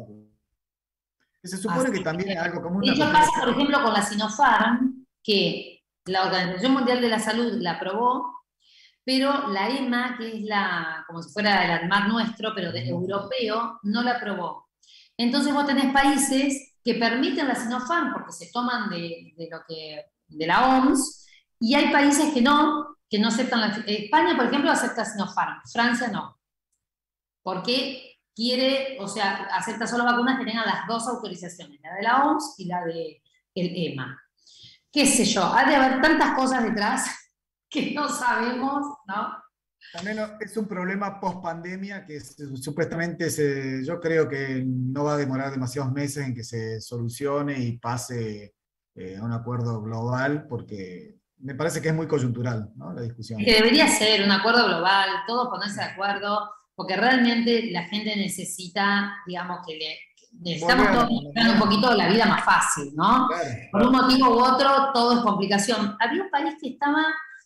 S5: se supone
S3: Así
S5: que también es algo como
S3: y
S5: una...
S3: eso pasa, por ejemplo, con la Sinopharm, que la Organización Mundial de la Salud la aprobó, pero la E M A, que es la, como si fuera el ANMAT nuestro, pero de europeo, no la aprobó. Entonces vos tenés países que permiten la Sinopharm porque se toman de, de, lo que, de la O M S, y hay países que no, que no aceptan la... España, por ejemplo, acepta Sinopharm, Francia no. Porque quiere, o sea, acepta solo vacunas que tengan las dos autorizaciones, la de la O M S y la de el E M A. Qué sé yo, ha de haber tantas cosas detrás que no sabemos, ¿no?
S5: También es un problema post pandemia que supuestamente se, yo creo que no va a demorar demasiados meses en que se solucione y pase eh, a un acuerdo global, porque me parece que es muy coyuntural, ¿no? La discusión.
S3: Es que debería ser un acuerdo global, todos ponerse de acuerdo, porque realmente la gente necesita, digamos, que le, necesitamos
S5: Bueno,
S3: todos buscar un poquito la vida más fácil, ¿no?
S5: Claro.
S3: Por un motivo u otro, todo es complicación. Había un país que estaba,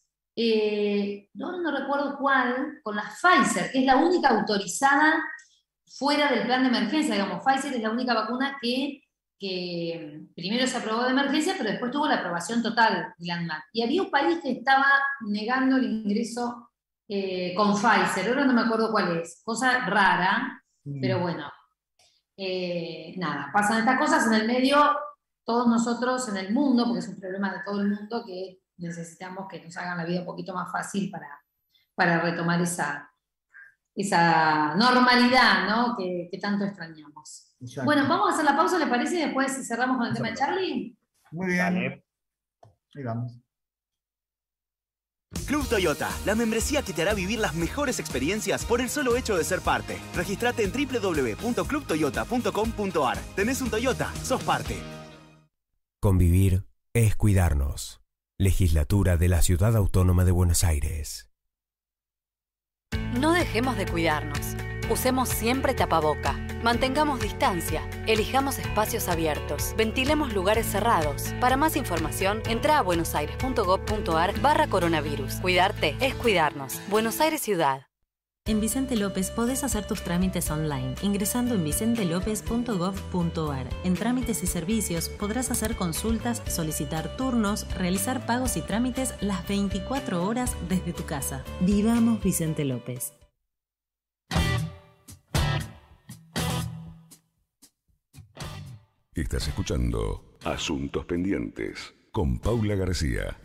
S3: eh, no, no recuerdo cuál, con la Pfizer, que es la única autorizada fuera del plan de emergencia, digamos, Pfizer es la única vacuna que, que primero se aprobó de emergencia, pero después tuvo la aprobación total de la ANMAT. Y había un país que estaba negando el ingreso Eh, con Pfizer, ahora no me acuerdo cuál es, cosa rara, mm. pero bueno, eh, nada, pasan estas cosas en el medio, todos nosotros en el mundo, porque es un problema de todo el mundo, que necesitamos que nos hagan la vida un poquito más fácil para, para retomar esa, esa normalidad, ¿no? que, que tanto extrañamos. Exacto. Bueno, vamos a hacer la pausa, ¿le parece? Y después cerramos con el tema de Charlie.
S5: Muy bien. Vale. Ahí vamos.
S6: Club Toyota, la membresía que te hará vivir las mejores experiencias por el solo hecho de ser parte. Registrate en doble u doble u doble u punto club toyota punto com punto a r. ¿Tenés un Toyota? Sos parte.
S7: Convivir es cuidarnos. Legislatura de la Ciudad Autónoma de Buenos Aires.
S8: No dejemos de cuidarnos. Usemos siempre tapaboca. Mantengamos distancia. Elijamos espacios abiertos. Ventilemos lugares cerrados. Para más información, entra a buenosaires.gov.ar barra coronavirus. Cuidarte es cuidarnos. Buenos Aires Ciudad.
S9: En Vicente López podés hacer tus trámites online ingresando en vicente lópez punto gov punto a r. En trámites y servicios podrás hacer consultas, solicitar turnos, realizar pagos y trámites las veinticuatro horas desde tu casa. Vivamos Vicente López.
S1: Estás escuchando Asuntos Pendientes con Paula García.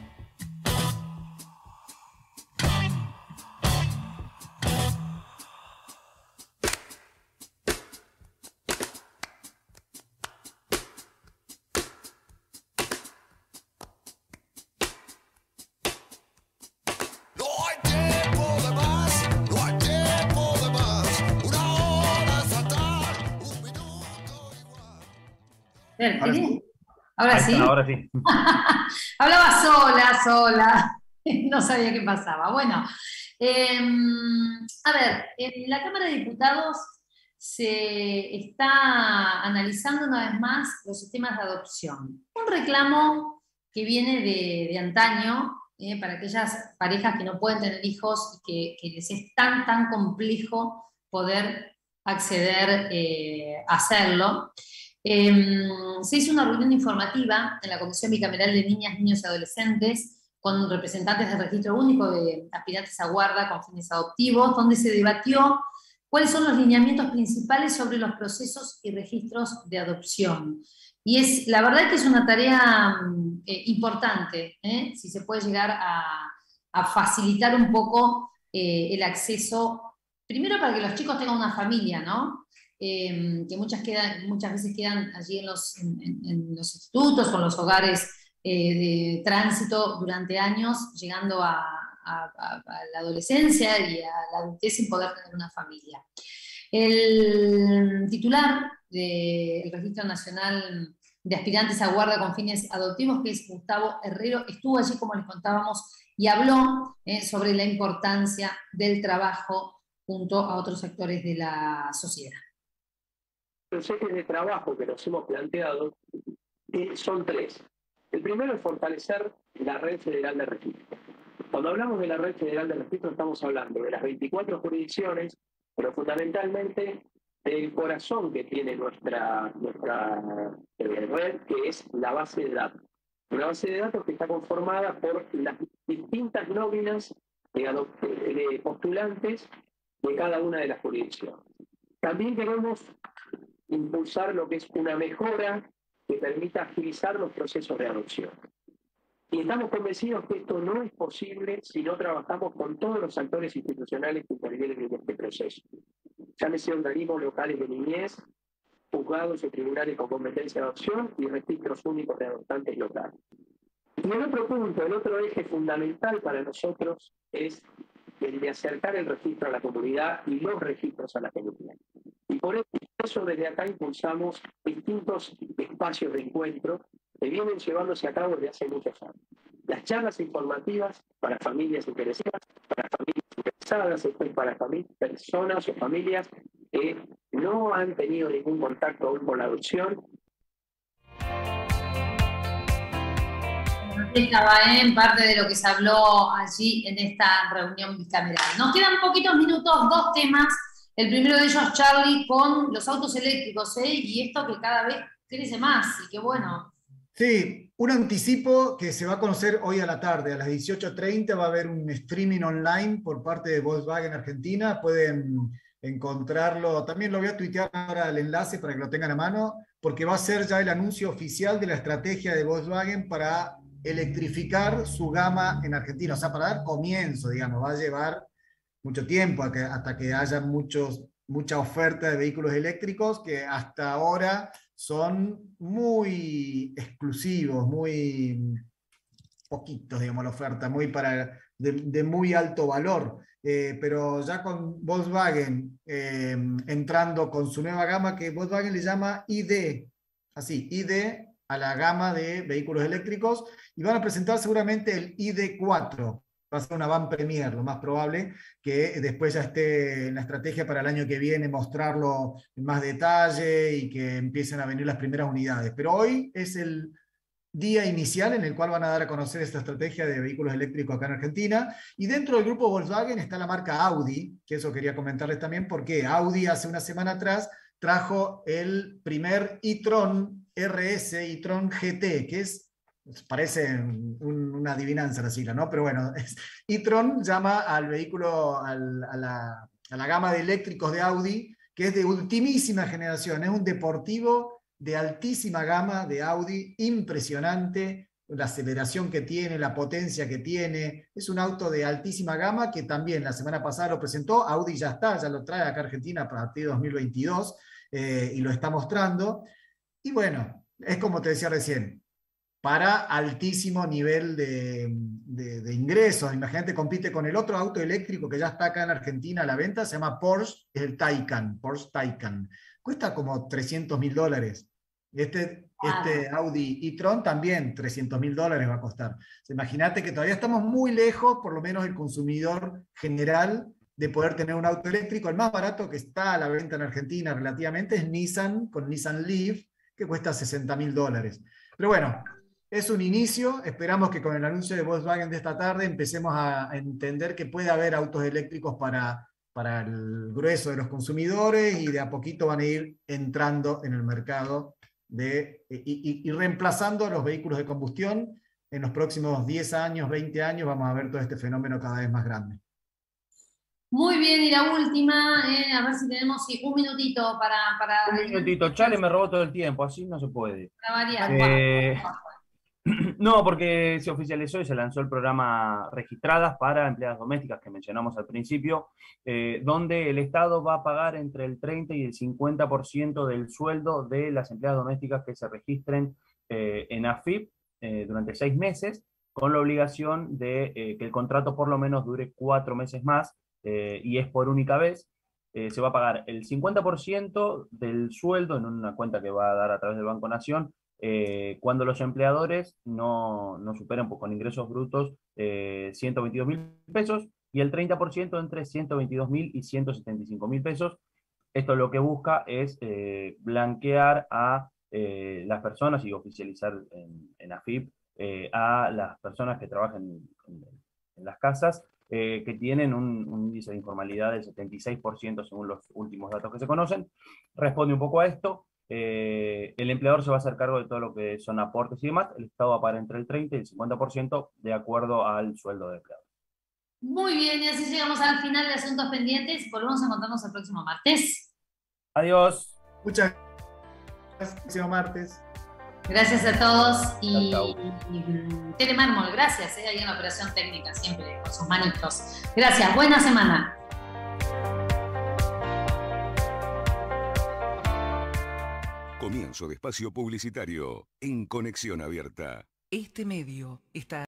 S3: Ahora sí. Ahora sí.
S4: Ahora sí.
S3: Hablaba sola, sola. No sabía qué pasaba. Bueno, eh, a ver, en la Cámara de Diputados se está analizando una vez más los sistemas de adopción. Un reclamo que viene de, de antaño, eh, para aquellas parejas que no pueden tener hijos y que, que les es tan, tan complejo poder acceder eh, a hacerlo. Eh, se hizo una reunión informativa en la Comisión Bicameral de Niñas, Niños y Adolescentes con representantes del Registro Único de Aspirantes a Guarda con fines adoptivos, donde se debatió cuáles son los lineamientos principales sobre los procesos y registros de adopción. Y es, la verdad que es una tarea eh, importante, ¿eh? Si se puede llegar a, a facilitar un poco eh, el acceso, primero para que los chicos tengan una familia, ¿no? Eh, que muchas, quedan, muchas veces quedan allí en los, en, en los institutos o en los hogares eh, de tránsito durante años, llegando a, a, a, a la adolescencia y a la adultez sin poder tener una familia. El titular del Registro Nacional de Aspirantes a Guarda con fines adoptivos, que es Gustavo Herrero, estuvo allí, como les contábamos, y habló eh, sobre la importancia del trabajo junto a otros sectores de la sociedad.
S13: Los ejes de trabajo que nos hemos planteado eh, son tres. El primero es fortalecer la red federal de registro. Cuando hablamos de la red federal de registro estamos hablando de las veinticuatro jurisdicciones, pero fundamentalmente del corazón que tiene nuestra, nuestra eh, red, que es la base de datos. Una base de datos que está conformada por las distintas nóminas de, de postulantes de cada una de las jurisdicciones. También queremos impulsar lo que es una mejora que permita agilizar los procesos de adopción. Y estamos convencidos que esto no es posible si no trabajamos con todos los actores institucionales que intervienen en este proceso. Llámese organismos locales de niñez, juzgados o tribunales con competencia de adopción y registros únicos de adoptantes locales. Y el otro punto, el otro eje fundamental para nosotros es el de acercar el registro a la comunidad y los registros a la comunidad. Y por eso desde acá impulsamos distintos espacios de encuentro que vienen llevándose a cabo desde hace muchos años. Las charlas informativas para familias interesadas, para familias interesadas, esto es para personas o familias que no han tenido ningún contacto aún con la adopción.
S3: Estaba en parte de lo que se habló allí en esta reunión bicameral. Nos quedan poquitos minutos, dos temas. El primero de ellos, Charlie, con los autos eléctricos, ¿eh? Y esto que cada vez crece más, y qué bueno.
S5: Sí, un anticipo que se va a conocer hoy a la tarde, a las dieciocho treinta va a haber un streaming online por parte de Volkswagen Argentina, pueden encontrarlo, también lo voy a tuitear ahora el enlace para que lo tengan a mano, porque va a ser ya el anuncio oficial de la estrategia de Volkswagen para electrificar su gama en Argentina, o sea, para dar comienzo, digamos, va a llevar mucho tiempo hasta que haya muchos, mucha oferta de vehículos eléctricos que hasta ahora son muy exclusivos, muy poquitos, digamos, la oferta, muy para, de, de muy alto valor. Eh, pero ya con Volkswagen eh, entrando con su nueva gama que Volkswagen le llama I D, así, I D a la gama de vehículos eléctricos, y van a presentar seguramente el I D cuatro. Va a ser una van premier, lo más probable, que después ya esté en la estrategia para el año que viene, mostrarlo en más detalle y que empiecen a venir las primeras unidades. Pero hoy es el día inicial en el cual van a dar a conocer esta estrategia de vehículos eléctricos acá en Argentina. Y dentro del grupo Volkswagen está la marca Audi, que eso quería comentarles también, porque Audi hace una semana atrás trajo el primer e-tron R S, e-tron G T, que es parece un, una adivinanza la sigla, ¿no? Pero bueno, e-tron llama al vehículo, al, a, la, a la gama de eléctricos de Audi, que es de ultimísima generación, es un deportivo de altísima gama de Audi, impresionante, la aceleración que tiene, la potencia que tiene, es un auto de altísima gama que también la semana pasada lo presentó, Audi ya está, ya lo trae acá a Argentina a partir de dos mil veintidós, eh, y lo está mostrando, y bueno, es como te decía recién, para altísimo nivel de, de, de ingresos. Imagínate, compite con el otro auto eléctrico que ya está acá en Argentina a la venta, se llama Porsche, el Taycan, Porsche Taycan. Cuesta como trescientos mil dólares. Este, este Audi e-tron también trescientos mil dólares va a costar. Imagínate que todavía estamos muy lejos, por lo menos el consumidor general, de poder tener un auto eléctrico. El más barato que está a la venta en Argentina relativamente es Nissan, con Nissan Leaf, que cuesta sesenta mil dólares. Pero bueno, es un inicio, esperamos que con el anuncio de Volkswagen de esta tarde empecemos a entender que puede haber autos eléctricos para, para el grueso de los consumidores y de a poquito van a ir entrando en el mercado de, y, y, y reemplazando a los vehículos de combustión en los próximos diez años, veinte años, vamos a ver todo este fenómeno cada vez más grande.
S3: Muy bien, y la última, eh, a ver si tenemos sí, un minutito para... para
S4: Un minutito, Chale me robó todo el tiempo, así no se puede.
S3: Para variar.
S4: Eh, no, porque se oficializó y se lanzó el programa Registradas para Empleadas Domésticas que mencionamos al principio, eh, donde el Estado va a pagar entre el treinta y el cincuenta por ciento del sueldo de las empleadas domésticas que se registren eh, en A F I P eh, durante seis meses, con la obligación de eh, que el contrato por lo menos dure cuatro meses más, eh, y es por única vez. Eh, se va a pagar el cincuenta por ciento del sueldo en una cuenta que va a dar a través del Banco Nación, eh, cuando los empleadores no, no superen pues, con ingresos brutos eh, ciento veintidós mil pesos, y el treinta por ciento entre ciento veintidós mil y ciento setenta y cinco mil pesos. Esto lo que busca es eh, blanquear a eh, las personas y oficializar en, en A F I P eh, a las personas que trabajan en, en las casas, eh, que tienen un, un índice de informalidad del setenta y seis por ciento según los últimos datos que se conocen. Responde un poco a esto. Eh, el empleador se va a hacer cargo de todo lo que son aportes y demás. El Estado va a pagar entre el treinta y el cincuenta por ciento de acuerdo al sueldo del empleado.
S3: Muy bien, y así llegamos al final de Asuntos Pendientes. Volvemos a encontrarnos el próximo martes.
S4: Adiós.
S5: Muchas gracias. El próximo martes.
S3: Gracias a todos y,
S4: Chau,
S3: y, y Telemármol, gracias, eh, ahí en la operación técnica, siempre con sus manitos. Gracias, buena semana.
S1: Comienzo de espacio publicitario en Conexión Abierta.
S2: Este medio está